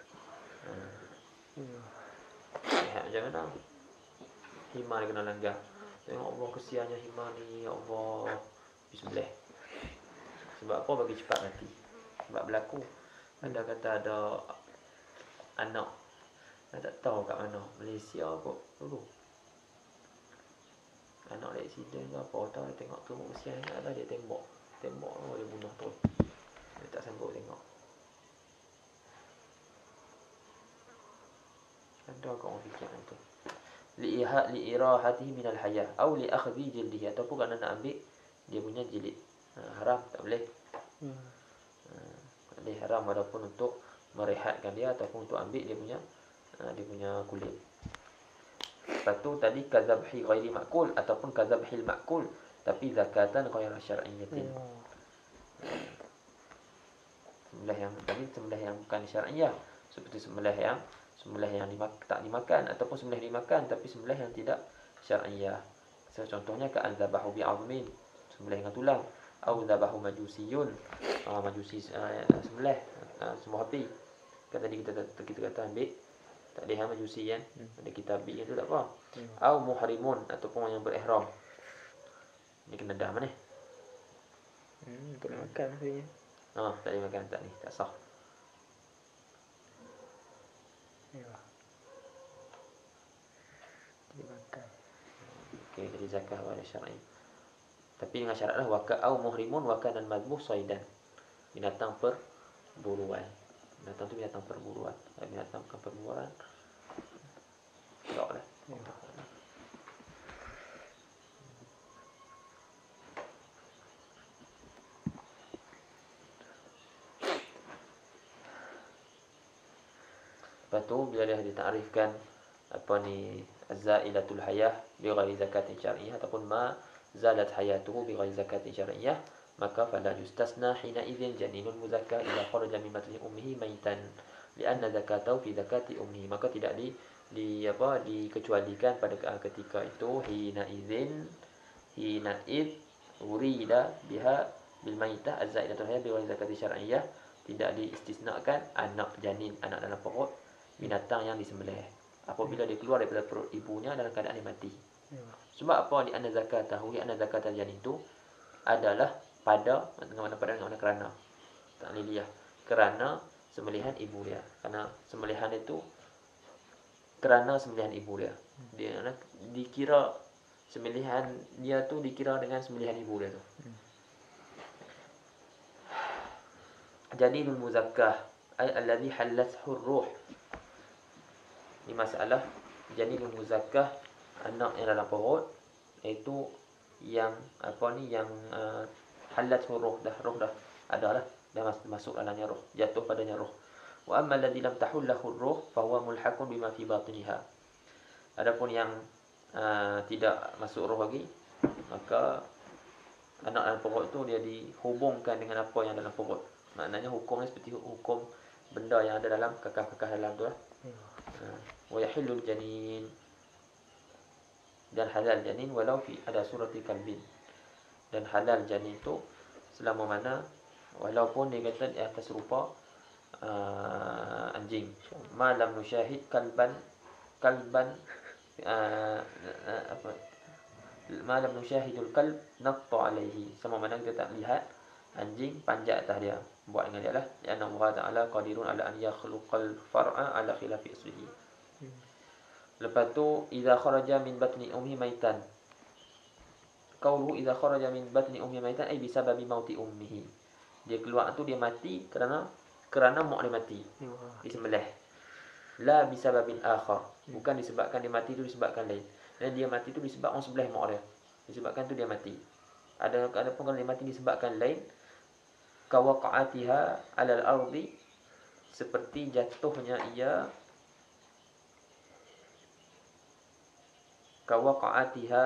Hmm. Rehat macam mana? Himar kena langgar. Tengok Allah kesiannya himar ni, ya Allah. Bismillah. Sebab apa? Bagi cepat mati. Sebab berlaku. Ada kata ada anak, saya tak tahu kat mana, Malaysia kot dulu. Anak dari sini ke apa, tahu dia tengok tu usia ingat lah, dia tembak. Tembak oh, dia bunuh tu. Dia tak sanggup tengok. Ada kau orang fikir tu. Li'iha li'irahatihi minal hayah atau li akhdhi jildihi, ataupun kerana nak ambil dia punya jilid. Ha, haram, tak boleh. Hmm. Dia haram walaupun untuk merehatkan dia ataupun untuk ambil dia punya uh, dia punya kulit. Lepas tu tadi kadzabhi ghairi ma'kul ataupun kadzabhil ma'kul tapi zakatan ghaira syar'iyyatin. Hmm. Sembelih yang tadi sembelih yang bukan syar'iyah, seperti sembelih yang sembelih yang dimak, tak dimakan ataupun sembelih dimakan tapi sembelih yang tidak syar'iyah. So, contohnya ka anzabahu bi'azmin, sembelih dengan tulang. Au dzabahu majusiyun, uh, majusi uh, sembelih uh, semua api. Kata tadi kita kita kata ambil tak ada yang majusi kan, hmm. ada kitabih itu tak apa. Hmm. Au muhrimun ataupun yang berihram. Ni kena dah mana? Hmm, tak boleh makan maksudnya. Oh, tak boleh makan tak ni, tak sah. Ya. Boleh makan. Okey, jadi zakah wala syar'i. Tapi dengan syaratlah waka au muhrimun waka dan madbuh saidan. Binatang perburuan. Binatang tu binatang perburuan. Binatang bukan perburuan. Taklah. Lepas tu bila dia ditarifkan apa ni az-zailatul hayah bi ghairi zakatin syar'iyyah ataupun ma zalat hayatuhu bi ghairi zakatin syar'iyyah, maka fala yustasna hina idzin janinul muzakka idza kharaja min batni ummihi maitan lianna zakatahu fi zakati ummihi, maka tidak di di apa dikecualikan pada ketika itu hina idzin hina id urida biha bil maitah az-zailatul hayah bi ghairi zakati syar'iyyah, tidak diistisnakan anak janin, anak dalam perut binatang yang disembelih apabila dia keluar daripada perut ibunya dalam keadaan dia mati. Sebab apa? Di anna zakatahu, di anna zakatal janin itu adalah pada dengan mana pada dengan mana kerana ta'liliyah, kerana sembelihan ibu dia. Kerana sembelihan itu kerana sembelihan ibu dia. Dia dikira sembelihan dia tu dikira dengan sembelihan ibu dia tu. janinul muzakkah ay alladhi halathu ruh. Ini masalah janinul muzakkah, anak yang dalam perut, iaitu yang apa ni yang uh, halathu ruh, dah roh dah adalah dah masuk dalamnya roh, jatuh padanya roh. Wa amma alladhi lam tahullahu ruh fa huwa mulhaqun bima fi batiniha. Adapun yang uh, tidak masuk roh lagi, maka anak dalam perut tu dia dihubungkan dengan apa yang dalam perut. Maknanya hukumnya seperti hukum benda yang ada dalam kakak-kakak dalam tu lah. Wa yahillul janin, dan halal janin walau fi ada surati kalbin. Dan halal janin tu selama mana walaupun dia kata di atas rupa uh, anjing. Malam nusyahid kalban kalban uh, uh, apa malam nusyahidul kalb natta alaihi, sama mana kita tak lihat anjing panjat atas dia, buat dengan dia lah. Ya Allah Taala qadirun ala an yakhluqal far'a ala khilafi aslihi. Hmm. Lepas tu idza kharaja min batni ummi maitan. Qauluhu idza kharaja min batni ummi maitan ay bisababi mauti ummihi. Dia keluar tu dia mati kerana kerana mak dia mati. Disembelih. La bisababin akhar. Bukan disebabkan dia mati tu disebabkan lain. Dan dia mati tu disebabkan orang sebelah mak dia. Disebabkan tu dia mati. Ada ada pun kalau dia mati disebabkan lain, kawaqa'atiha 'alal ardi, seperti jatuhnya ia kawaqa'atiha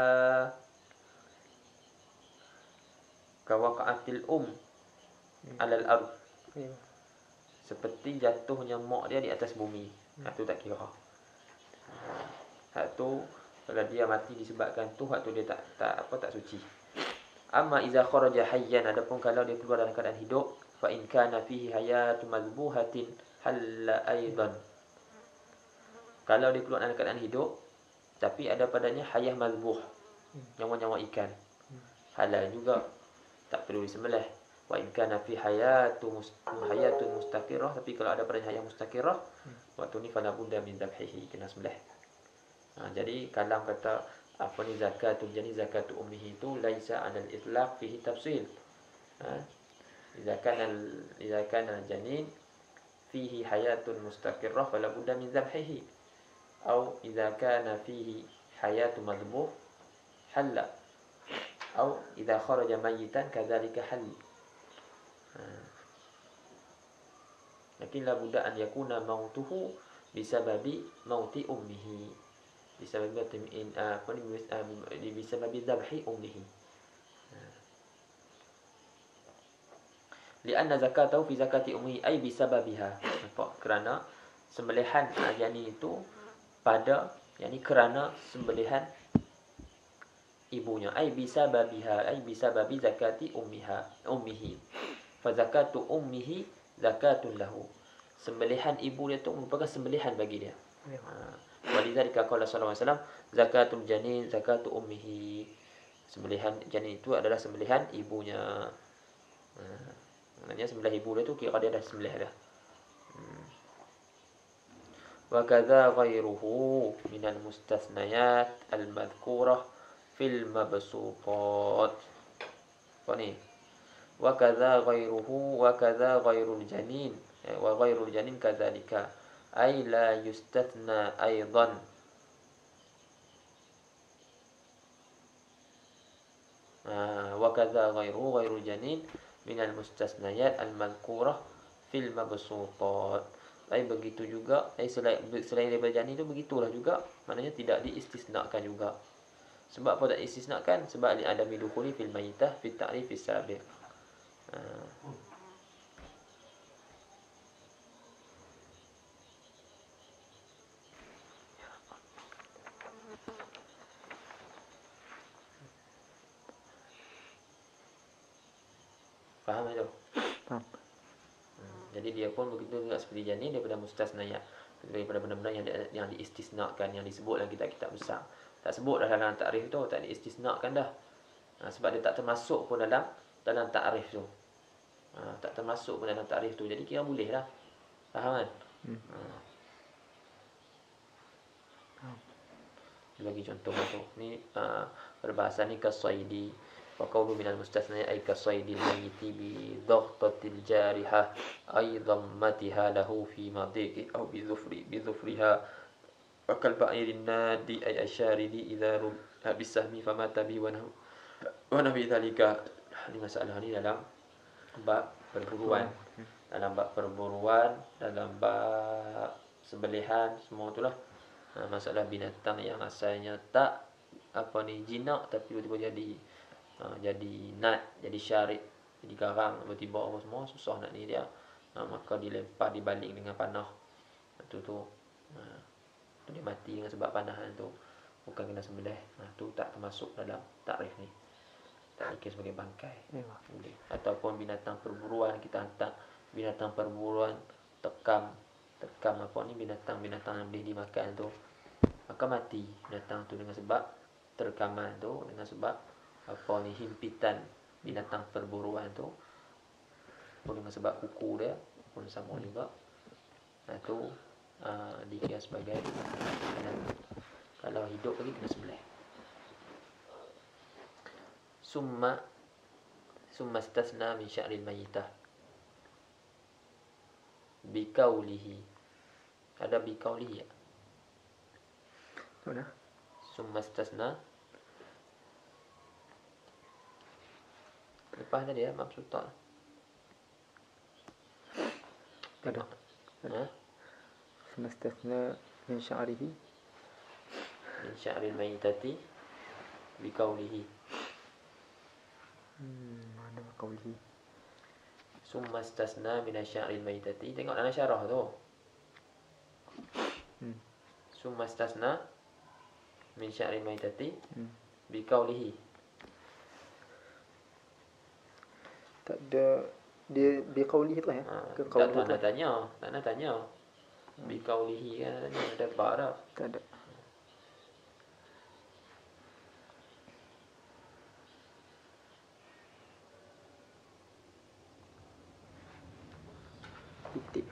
kawaqa'atil um 'alal ard, seperti jatuhnya mak dia di atas bumi. Hak tu tak kira. Hak tu kalau dia mati disebabkan tu, hak tu dia tak tak apa tak suci. Amma iza kharaja hayyan, adapun kalau dia keluar dalam keadaan hidup, fa in kana fihi hayatun madbuhatin halla aidan. Kalau dia keluar dalam keadaan hidup tapi ada padanya hayah madbuh, nyawa-nyawa ikan, halal juga, tak perlu disembelih. Wa in kana fi hayatu hayatun mustaqirrah, tapi kalau ada padanya hayah mustaqirrah, waktu ni fala budda min dhabhihi, kena sembelih. Ha, jadi kalam kata apa ni zakatul janin zakatul ummihi tu laisa 'alal itlaq fihi tafsil. Ha, idza kana idza kana janin fihi hayatun mustaqirrah fala budda min dhabhihi, atau idza kana fihi hayatun madbuh halla, atau idza kharaja mayitan kadzalika hal. Ha, lakin la budda an yakuna mautuhu bisababi mauti ummihi, bisababi in apa ni bisababi dhabhi ummihi. Lianna zakatahu fi zakati ummihi ay bisababiha. Nampak? Kerana sembelihan janin itu pada, yakni kerana sembelihan ibunya, ay bisababiha ay bisababi zakati ummiha ummihi. Fa zakatu ummihi zakatun lahu. Sembelihan ibu dia tu merupakan sembelihan bagi dia. Ha. Walidzalika qala sallallahu alaihi wasallam zakatul janin zakatu ummihi. Sembelihan janin itu adalah sembelihan ibunya. Ha. Maknanya sembelih ibu dia tu kira dia dah sembelih dah. Hmm. Wa kadza ghairuhu minal mustasnayat al-madhkurah fil mabsutat. Apa ni? Wa kadza ghairuhu wa kadza ghairul janin wa ghairul janin kadzalika ay la yustathna aidan. Wa kadza ghairuhu ghairul janin minal mustasnayat al-madhkurah fil mabsutat. Ai begitu juga, ai selain selain daripada janin itu begitulah juga, maknanya tidak diistisnakan juga. Sebab apa tak diistisnakan? Sebab li adami dukhuli fil mayitah fi ta'rif as-sabiq. Ha. Faham tak? Faham. Hmm. Jadi dia pun begitu juga seperti janin daripada mustasnayat, daripada benda-benda yang di, yang diistisnakan, yang disebut dalam kitab-kitab besar. Tak sebut dah dalam takrif tu, tak diistisnakan dah. Ha, sebab dia tak termasuk pun dalam dalam takrif tu. Ha, tak termasuk pun dalam takrif tu. Jadi kira boleh lah. Faham kan? Hmm. Ha. Dia bagi contoh tu. Ni uh, perbahasan ni kasaidi. فقول من المستثنى أي كصيد الميت بضغطة الجارحة أي ضمتها له في مضيق أو بظفر بظفرها وكالبعير النادي أي الشارد إذا رمى بالسهم فمات به ونحو ونحو ذلك. Ini masalah ni dalam bab perburuan, dalam bab perburuan, dalam bab sembelihan, semua itulah. Ha, masalah binatang yang asalnya tak apa ni jinak tapi tiba-tiba jadi ha, jadi nat, jadi syarik, jadi garang, tiba-tiba apa semua susah nak ni dia. Ha, maka dilempar, dibaling dengan panah. Itu tu. Ha, tu dia mati dengan sebab panahan tu. Bukan kena sembelih. Ha, tu tak termasuk dalam takrif ni. Tak dikira sebagai bangkai. Boleh. Ataupun binatang perburuan, kita hantar binatang perburuan tekam, tekam apa ni binatang-binatang yang boleh dimakan tu, maka mati binatang tu dengan sebab terkaman tu, dengan sebab apa ni himpitan binatang perburuan tu, pun dengan sebab kuku dia pun sama juga. Nah tu uh, dikira sebagai binatang. Kalau hidup lagi kena sembelih. Summa Summa istasna min sya'ril mayyitah bikaulihi. Ada bikaulihi ya? Mana? Summa istasna. Lepas tadi ya, maksud tak? Ada. Ha? Semastasna min sya'rihi Min sya'ril mayyitati bikaulihi. Hmm, mana qawlihi? Summa istasna min sya'ril mayyitati. Tengok dalam syarah tu. Hmm. Summa istasna min sya'ril mayyitati Hmm. bikaulihi. Tak ada dia biqaulihi tu ya? Ha, Ke tak qaul tak tu? nak tanya, tak nak tanya. Bikaulihi kan tanya ada bar dah. Tak ada. Titik.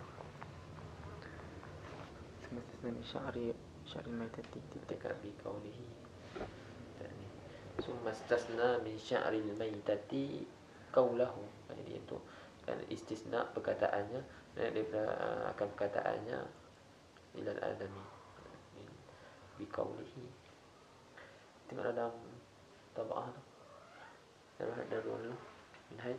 Semastasna min sya'ri sya'ril maitati titik. Dekat bikaulihi. Tak ni. Summa istasna min sya'ril maitati qaulahu. Jadi itu kan istisna perkataannya daripada uh, akan perkataannya ilal adami bikaulihi. Tengok dalam tabaqah tu. Darul darul minhaj.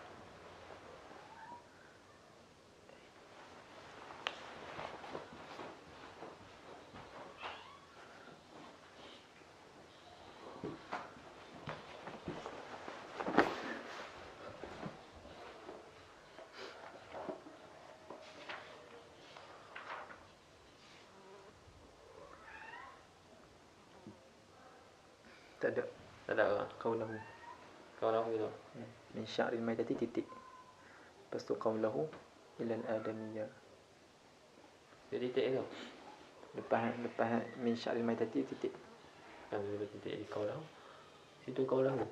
Tak ada. Tak ada ke? Qaulahu. Qaulahu itu. Hmm. Min sya'ril maitati titik. Lepas tu qaulahu ilal adamiyya. Jadi titik tu. Lepas lepas min sya'ril maitati titik. Kan dulu titik di qaulahu. Situ qaulahu.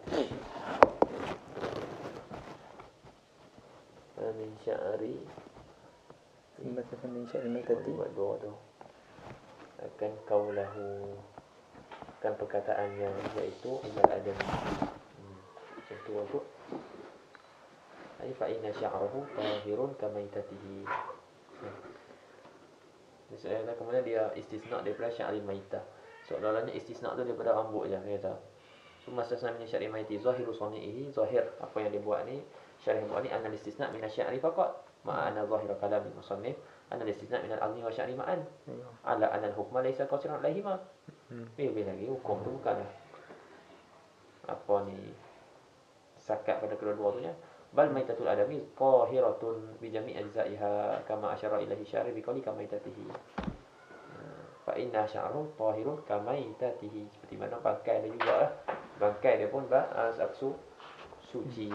Min sya'ri Semastasna min sya'ril maitati. buat dua tu. Akan qaulahu, kan perkataannya iaitu ilal adam. Hmm. Macam tu apa? Ai fa inna sya'rahu tahirun kamaitatihi. Misalnya kemudian dia istisna daripada sya'ril maitah. Soalannya istisna tu daripada rambut je dia kata. Summa istasna min sya'ril maiti zahiru sani'ihi, zahir apa yang dia buat ni, syarih buat ni anna istisna min sya'ri faqat. Ma anna zahir kalam al-musannif anna istisna min al-azmi wa sya'ri ma'an. Ala anna al-hukma laysa qasiran alaihima. Hmm. Lebih lagi hukum tu bukanlah apa ni sakat pada kedua-dua tu nya. Bal maitatul adami qahiratun bi jami' ajza'iha kama asyara ilahi syari bi qali kamaitatihi. Fa inna sya'ru tahirun kamaitatihi. Seperti mana bangkai dia juga lah. Bangkai dia pun bah saksu suci.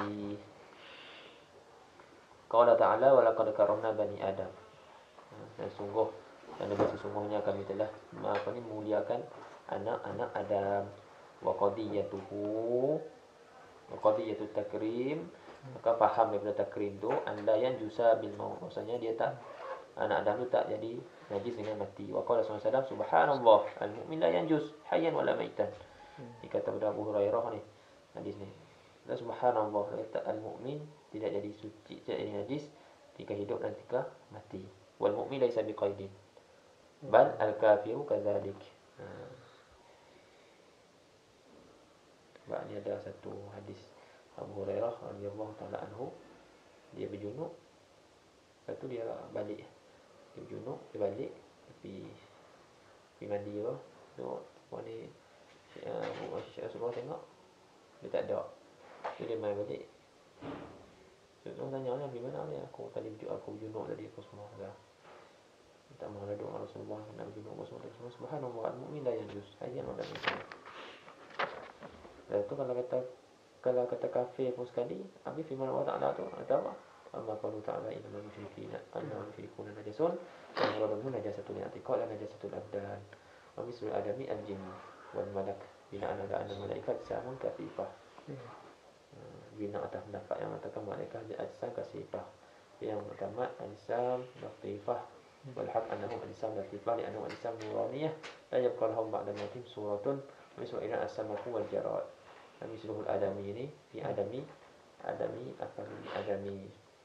Qala ta'ala wa laqad karamna bani adam. Dan sungguh dan dengan sesungguhnya kami telah apa ni muliakan anak-anak Adam. Wa qadiyatuhu wa qadiyatut takrim. Maka faham daripada takrim tu anda yang jusa bil maut. Maksudnya dia tak, anak Adam tu tak jadi najis dengan mati. Wa qala sallallahu alaihi wasallam subhanallah al-mu'min la yanjus hayyan wala maitan. Ini kata pada Abu Hurairah ni hadis ni. Dan subhanallah, kata al-mu'min tidak jadi suci, tidak jadi najis ketika hidup dan ketika mati. Wal mu'min laisa biqaidin. Bal al-kafiru kadzalik. Ha. Sebab ni ada satu hadis Abu Hurairah radhiyallahu taala anhu, dia berjunuk, lepas tu dia balik. Dia berjunuk, dia balik, tapi pergi mandi tu, tengok apa ni, uh, Syekh Rasulullah tengok, dia tak ada. Jadi dia main balik. Dia tanya lah, gimana ni, aku tadi aku berjunuk tadi, apa semua dah. Tak mahu duduk dengan Rasulullah, nak berjunuk apa semua. Subhanallah, al-mu'min la yajuz. Ayat Allah Muslim. Dan tu kalau kata kalau kata kafir pun sekali, habis firman Allah Ta'ala tu ada apa? Allah qalu ta'ala innamal musyrikina annahum yushrikuna najasun wa ghadamu najasatul i'tiqad dan najasatul abdan. Wa mislul adami al-jinn wal malak. Bina'an ala anna malaikat samun kafifah. Bina atas pendapat yang mengatakan malaikat ajsam kasifah. Yang pertama ajsam latifah. Wal haq annahu ajsam latifah li annahu ajsam nuraniyah la yabqa lahum ba'da mautim suratun mislu ila as-samaku wal jarad. Misluhul adami ini fi adami adami apa ni adami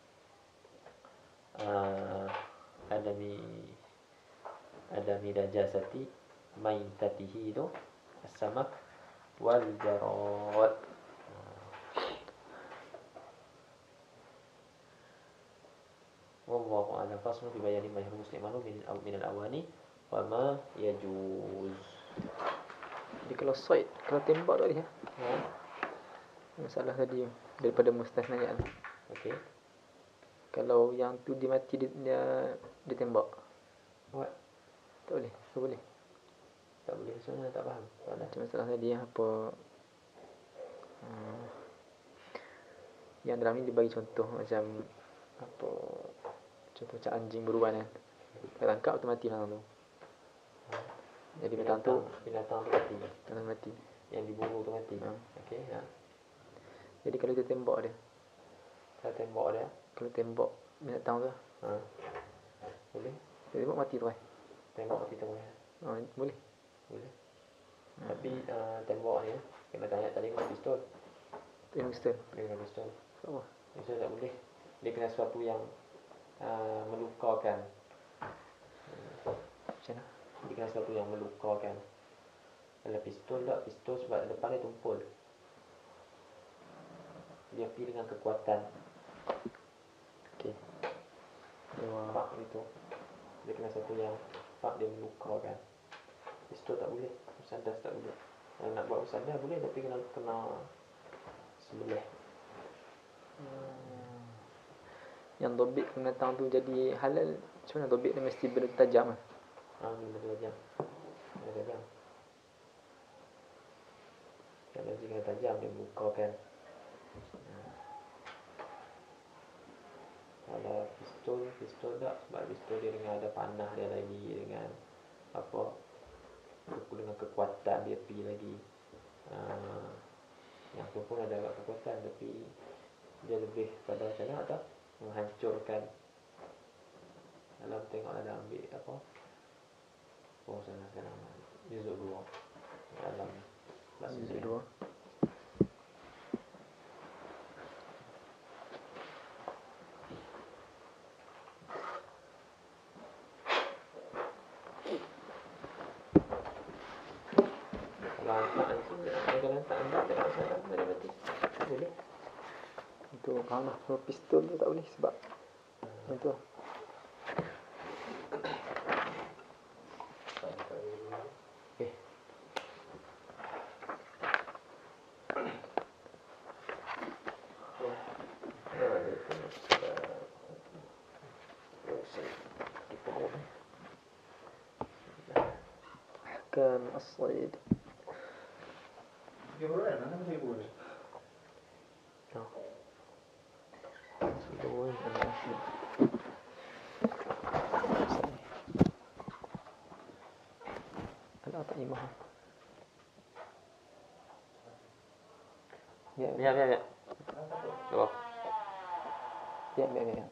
uh, adami adami dajasati maitatihi itu as-samak wal jarad. Wallahu a'lam. Faslu fi bayani ma yahrum muslimanu min min al-awani wa ma yajuz. Jadi kalau side, kalau tembak tadi ya. Ha? Masalah tadi daripada mustasnayat. Okey. Kalau yang tu dia mati dia dia, dia tembak. What? Tak boleh. Tak boleh. Tak boleh sebenarnya, tak faham. Tak ada. Macam masalah tadi apa hmm, yang dalam ni dibagi contoh macam apa, contoh macam anjing beruan kan. Kalau tangkap tu mati orang tu. Jadi binatang tu binatang tu mati. Binatang mati. Yang diburu tu mati. Ha. Okey, ha. Jadi kalau kita tembak dia. Kalau tembak dia, kalau tembak binatang tu. Ha. Boleh. Dia tembak mati tu kan. Tembak mati tu kan. Ha, boleh. Boleh. Ha. Tapi uh, tembak ni kena tanya tadi dengan pistol. Dengan pistol. Dengan pistol. Oh. Pistol tak boleh. Dia kena sesuatu yang uh, melukakan. Macam mana? Dia kena sesuatu yang melukakan. Kalau pistol tak, pistol sebab depan dia tumpul. Dia pergi dengan kekuatan. Okey. Pak itu. Dia kena sesuatu yang pak dia melukakan. Pistol tak boleh. Musadas tak boleh. Kalau nak buat musadas boleh, tapi kena kena sebelah. Hmm. Yang dobit binatang tu jadi halal, macam mana dobit dia mesti benda tajam lah. Ah, benda tajam. Benda tajam. Kalau jika tajam dia melukakan. Hmm. Kalau pistol, pistol tak, sebab pistol dia dengan ada panah dia lagi, dengan apa, dengan kekuatan dia pergi lagi. Uh, yang tu pun ada kekuatan, tapi dia lebih pada macam mana tak? Menghancurkan. Dalam tengok ada ambil apa? Oh sana sekarang juzuk dua. Dalam kelas juzuk dua. Kalau hantar tu, kalau hantar anda tak ada masalah, tak ada mati. Boleh. Itu kalau nak pistol tu tak boleh sebab hmm. itu. أحكام الصيد. الأطعمة. Ya, ya, ya. Oh. Ya, ya, ya.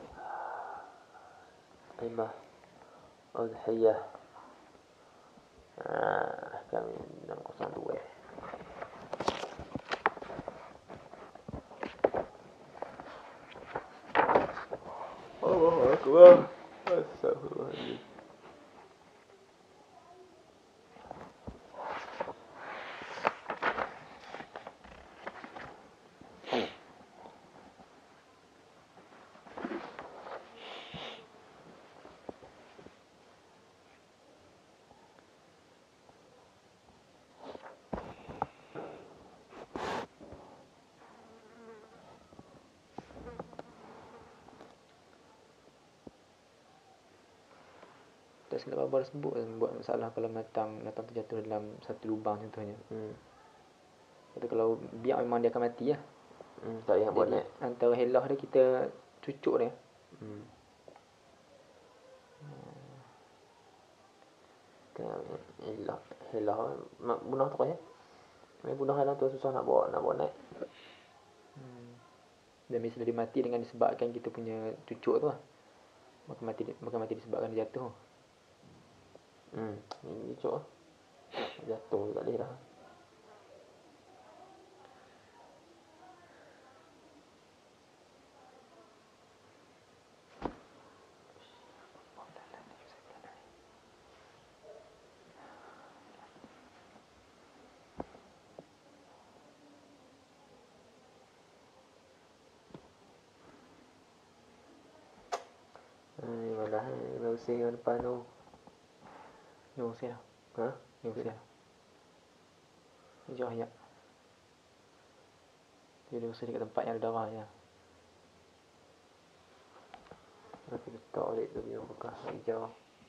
Imah Udhiyah Ah, kami enam kosong dua. Allahu Akbar. Astagfirullahaladzim. Tak silap Abang sebut buat masalah kalau matang datang terjatuh dalam satu lubang contohnya. Hmm. Kata kalau biar memang dia akan mati lah. Hmm, tak payah buat Jadi naik. antara helah dia kita cucuk dia. Hmm. Kan helah, helah mak bunuh tu ya. Mai bunuh helah tu susah nak bawa, nak bawa naik. Hmm. Dan misalnya dia mati dengan disebabkan kita punya cucuk tu lah. Maka mati maka mati disebabkan dia jatuh. Hmm, ini cucuk. Jatuh tak boleh dah. Hai, malah hai, bersih kat depan tu. Dia usir lah. Ha? Dia usir lah. Dia jauh ayat. Dia usir dekat tempat yang ada darah je. Aku letak balik tu biar bekas hijau.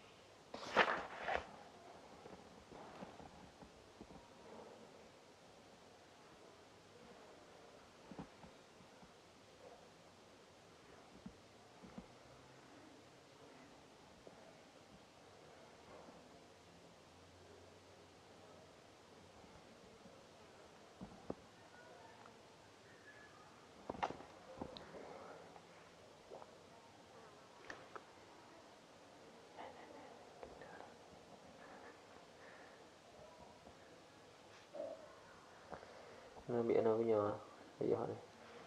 Ambil anak punya ayah ni.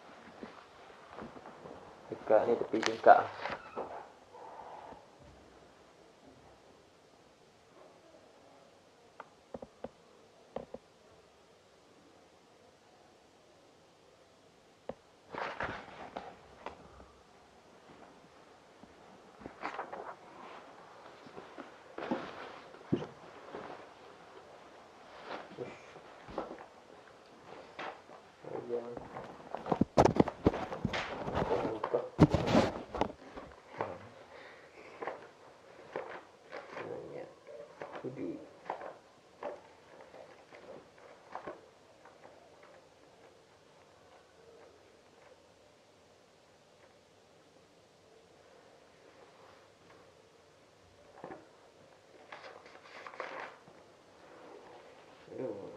Dekat ni tepi tingkap. Ayah. Buka. Nanya. Sudi. Aduh.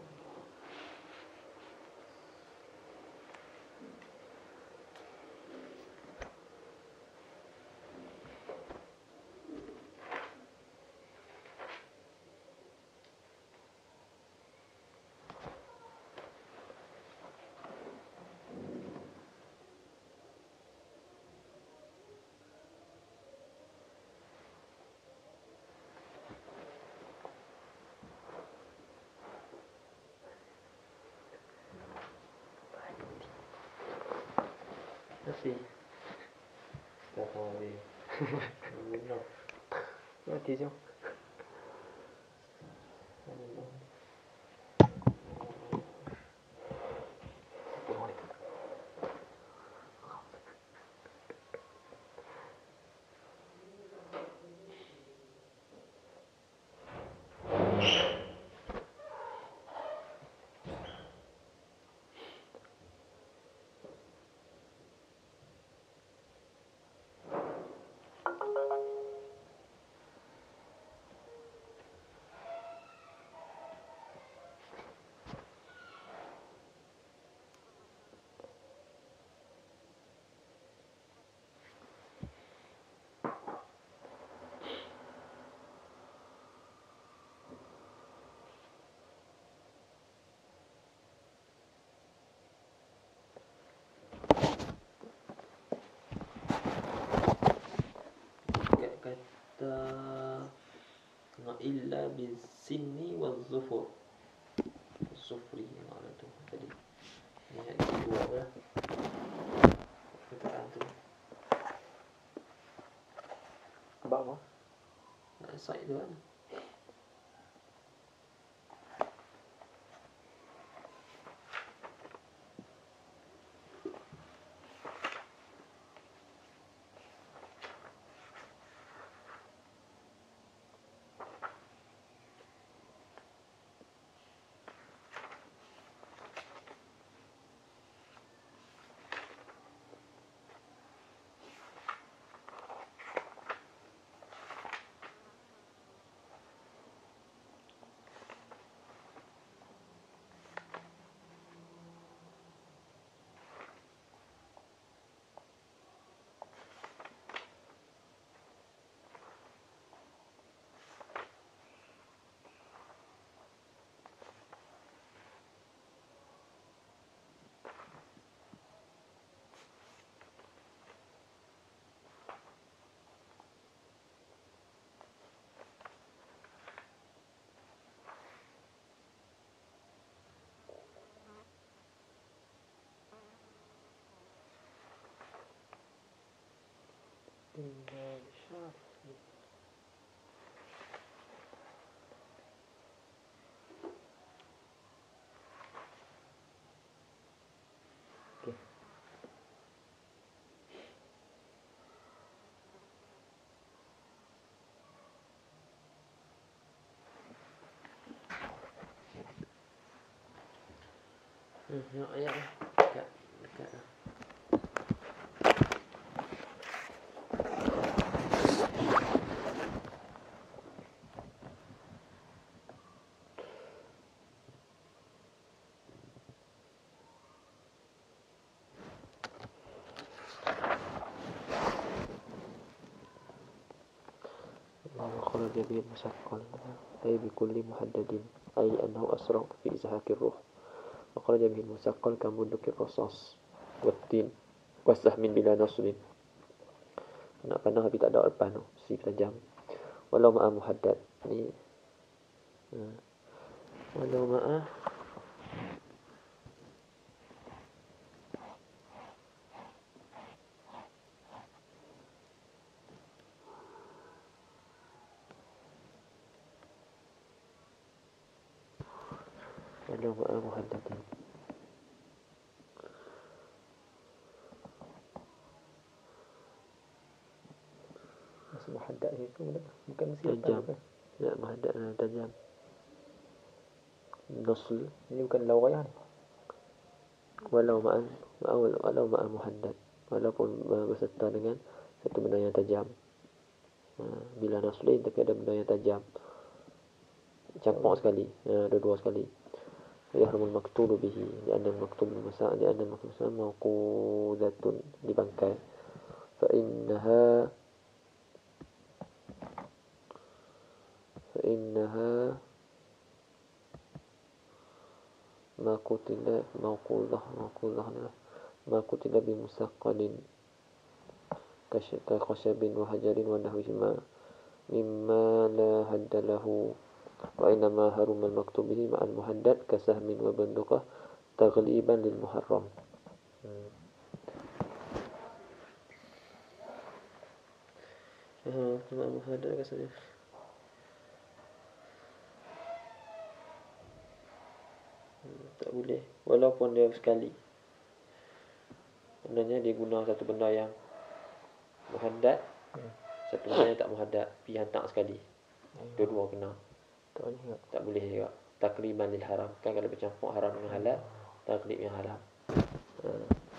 Mati. Tak tahu dia. Bunuh. Mati je. kata illa bisinni wazufur. Sufri mana tu tadi. Ni ada dua lah. Kata tu. Bak apa? Side tu kan. Tinggal syafi. Okey. Hmm, tengok ayat ni. Dekat, dekat lah. وخرج به مسقل أي بكل محدد أي أنه أسرع في إزهاق الروح. وخرج به المسقل كمبندق الرصاص والتين والسهم بلا نصب. Nak panah tapi tak ada panah, si tajam. Walau ma'a muhaddad. Ni ha. Walau ma'a walau ma'a muhaddadin. Masih muhaddad itu bukan mesti Tajam. kan? Ya, muhaddad uh, tajam. Nasl. Ini bukan lawayah ni. Walau ma'a walau, walau ma'a muhaddad. Walaupun uh, berserta dengan satu benda yang tajam. Uh, bila naslin tapi ada benda yang tajam. Campur sekali. Uh, dua-dua sekali. Yahrumul maktulu bihi. Lianna maktub masa lianna maktub masa mawqudatun dibangkai. Fa innaha fa innaha ma qutila mawqudah mawqudah ma qutila bi musaqqalin kashata khashabin wa hajarin wa nahwihima mimma la hadda lahu wa inma haruma al-maktub bihi ma'al muhaddad kasahmin wa banduqah taghliban lil muharram. Hmm. Oh, ma'al muhaddad kasahmin. Hmm, tak boleh walaupun dia sekali. Sebenarnya dia guna satu benda yang muhaddad, hmm. satu benda yang tak muhaddad, pergi hantar sekali. Dua-dua kena. Tak boleh juga. Tak boleh juga. Takliban lil haram. Kan kalau bercampur haram dengan halal, taklib yang haram. Ha.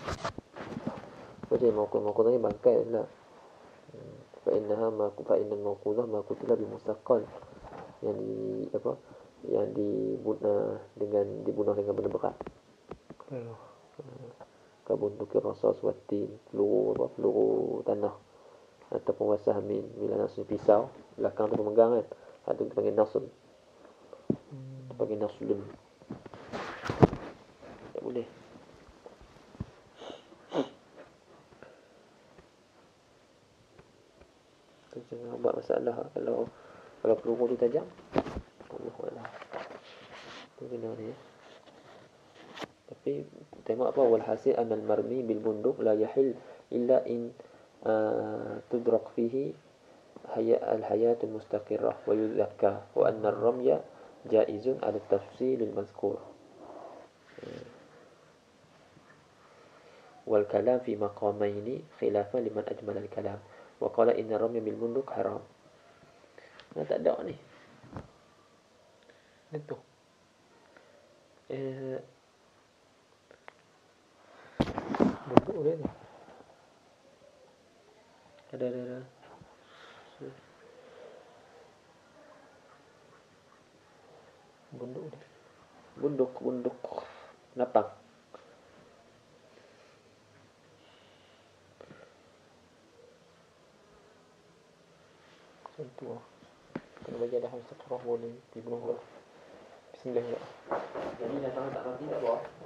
Jadi mawqul-mawqul ni bangkai pula. Fa innaha ma fa innal mawqulah ma qutila bi musaqqal. Yang di apa? Yang dibunuh dengan dibunuh dengan benda berat. Oh. Kabundukir rasas watin, peluru apa? Peluru tanah ataupun wasahmin bila nasl pisau belakang tu pemegang kan. Itu kita panggil nasl. Hmm. Panggil naslun. Tak boleh. Kita jangan buat masalah kalau kalau peluru tu tajam. Allahu a'lam. Tu kena ni. Tapi tengok apa, walhasil anna al-marmi bil bunduk la yahil illa in uh, tudrak fihi haya al-hayat al-mustaqirrah wa yuzakka wa anna ar-ramya jaizun ala tafsil al-mazkur. Wal kalam fi maqamaini khilafan liman ajmal al-kalam wa qala inna ar-ramya bil bunduk haram. Nah, tak ada ni. Itu. Eh, Bunduk dia ni. ada ada ada. Bunduk dia. Bunduk, bunduk. Lapang. Sentuh lah. Kena bagi ada hamsah surah boleh. Pergi belum pula. Bismillah pula. Jadi datang tak mati tak apa.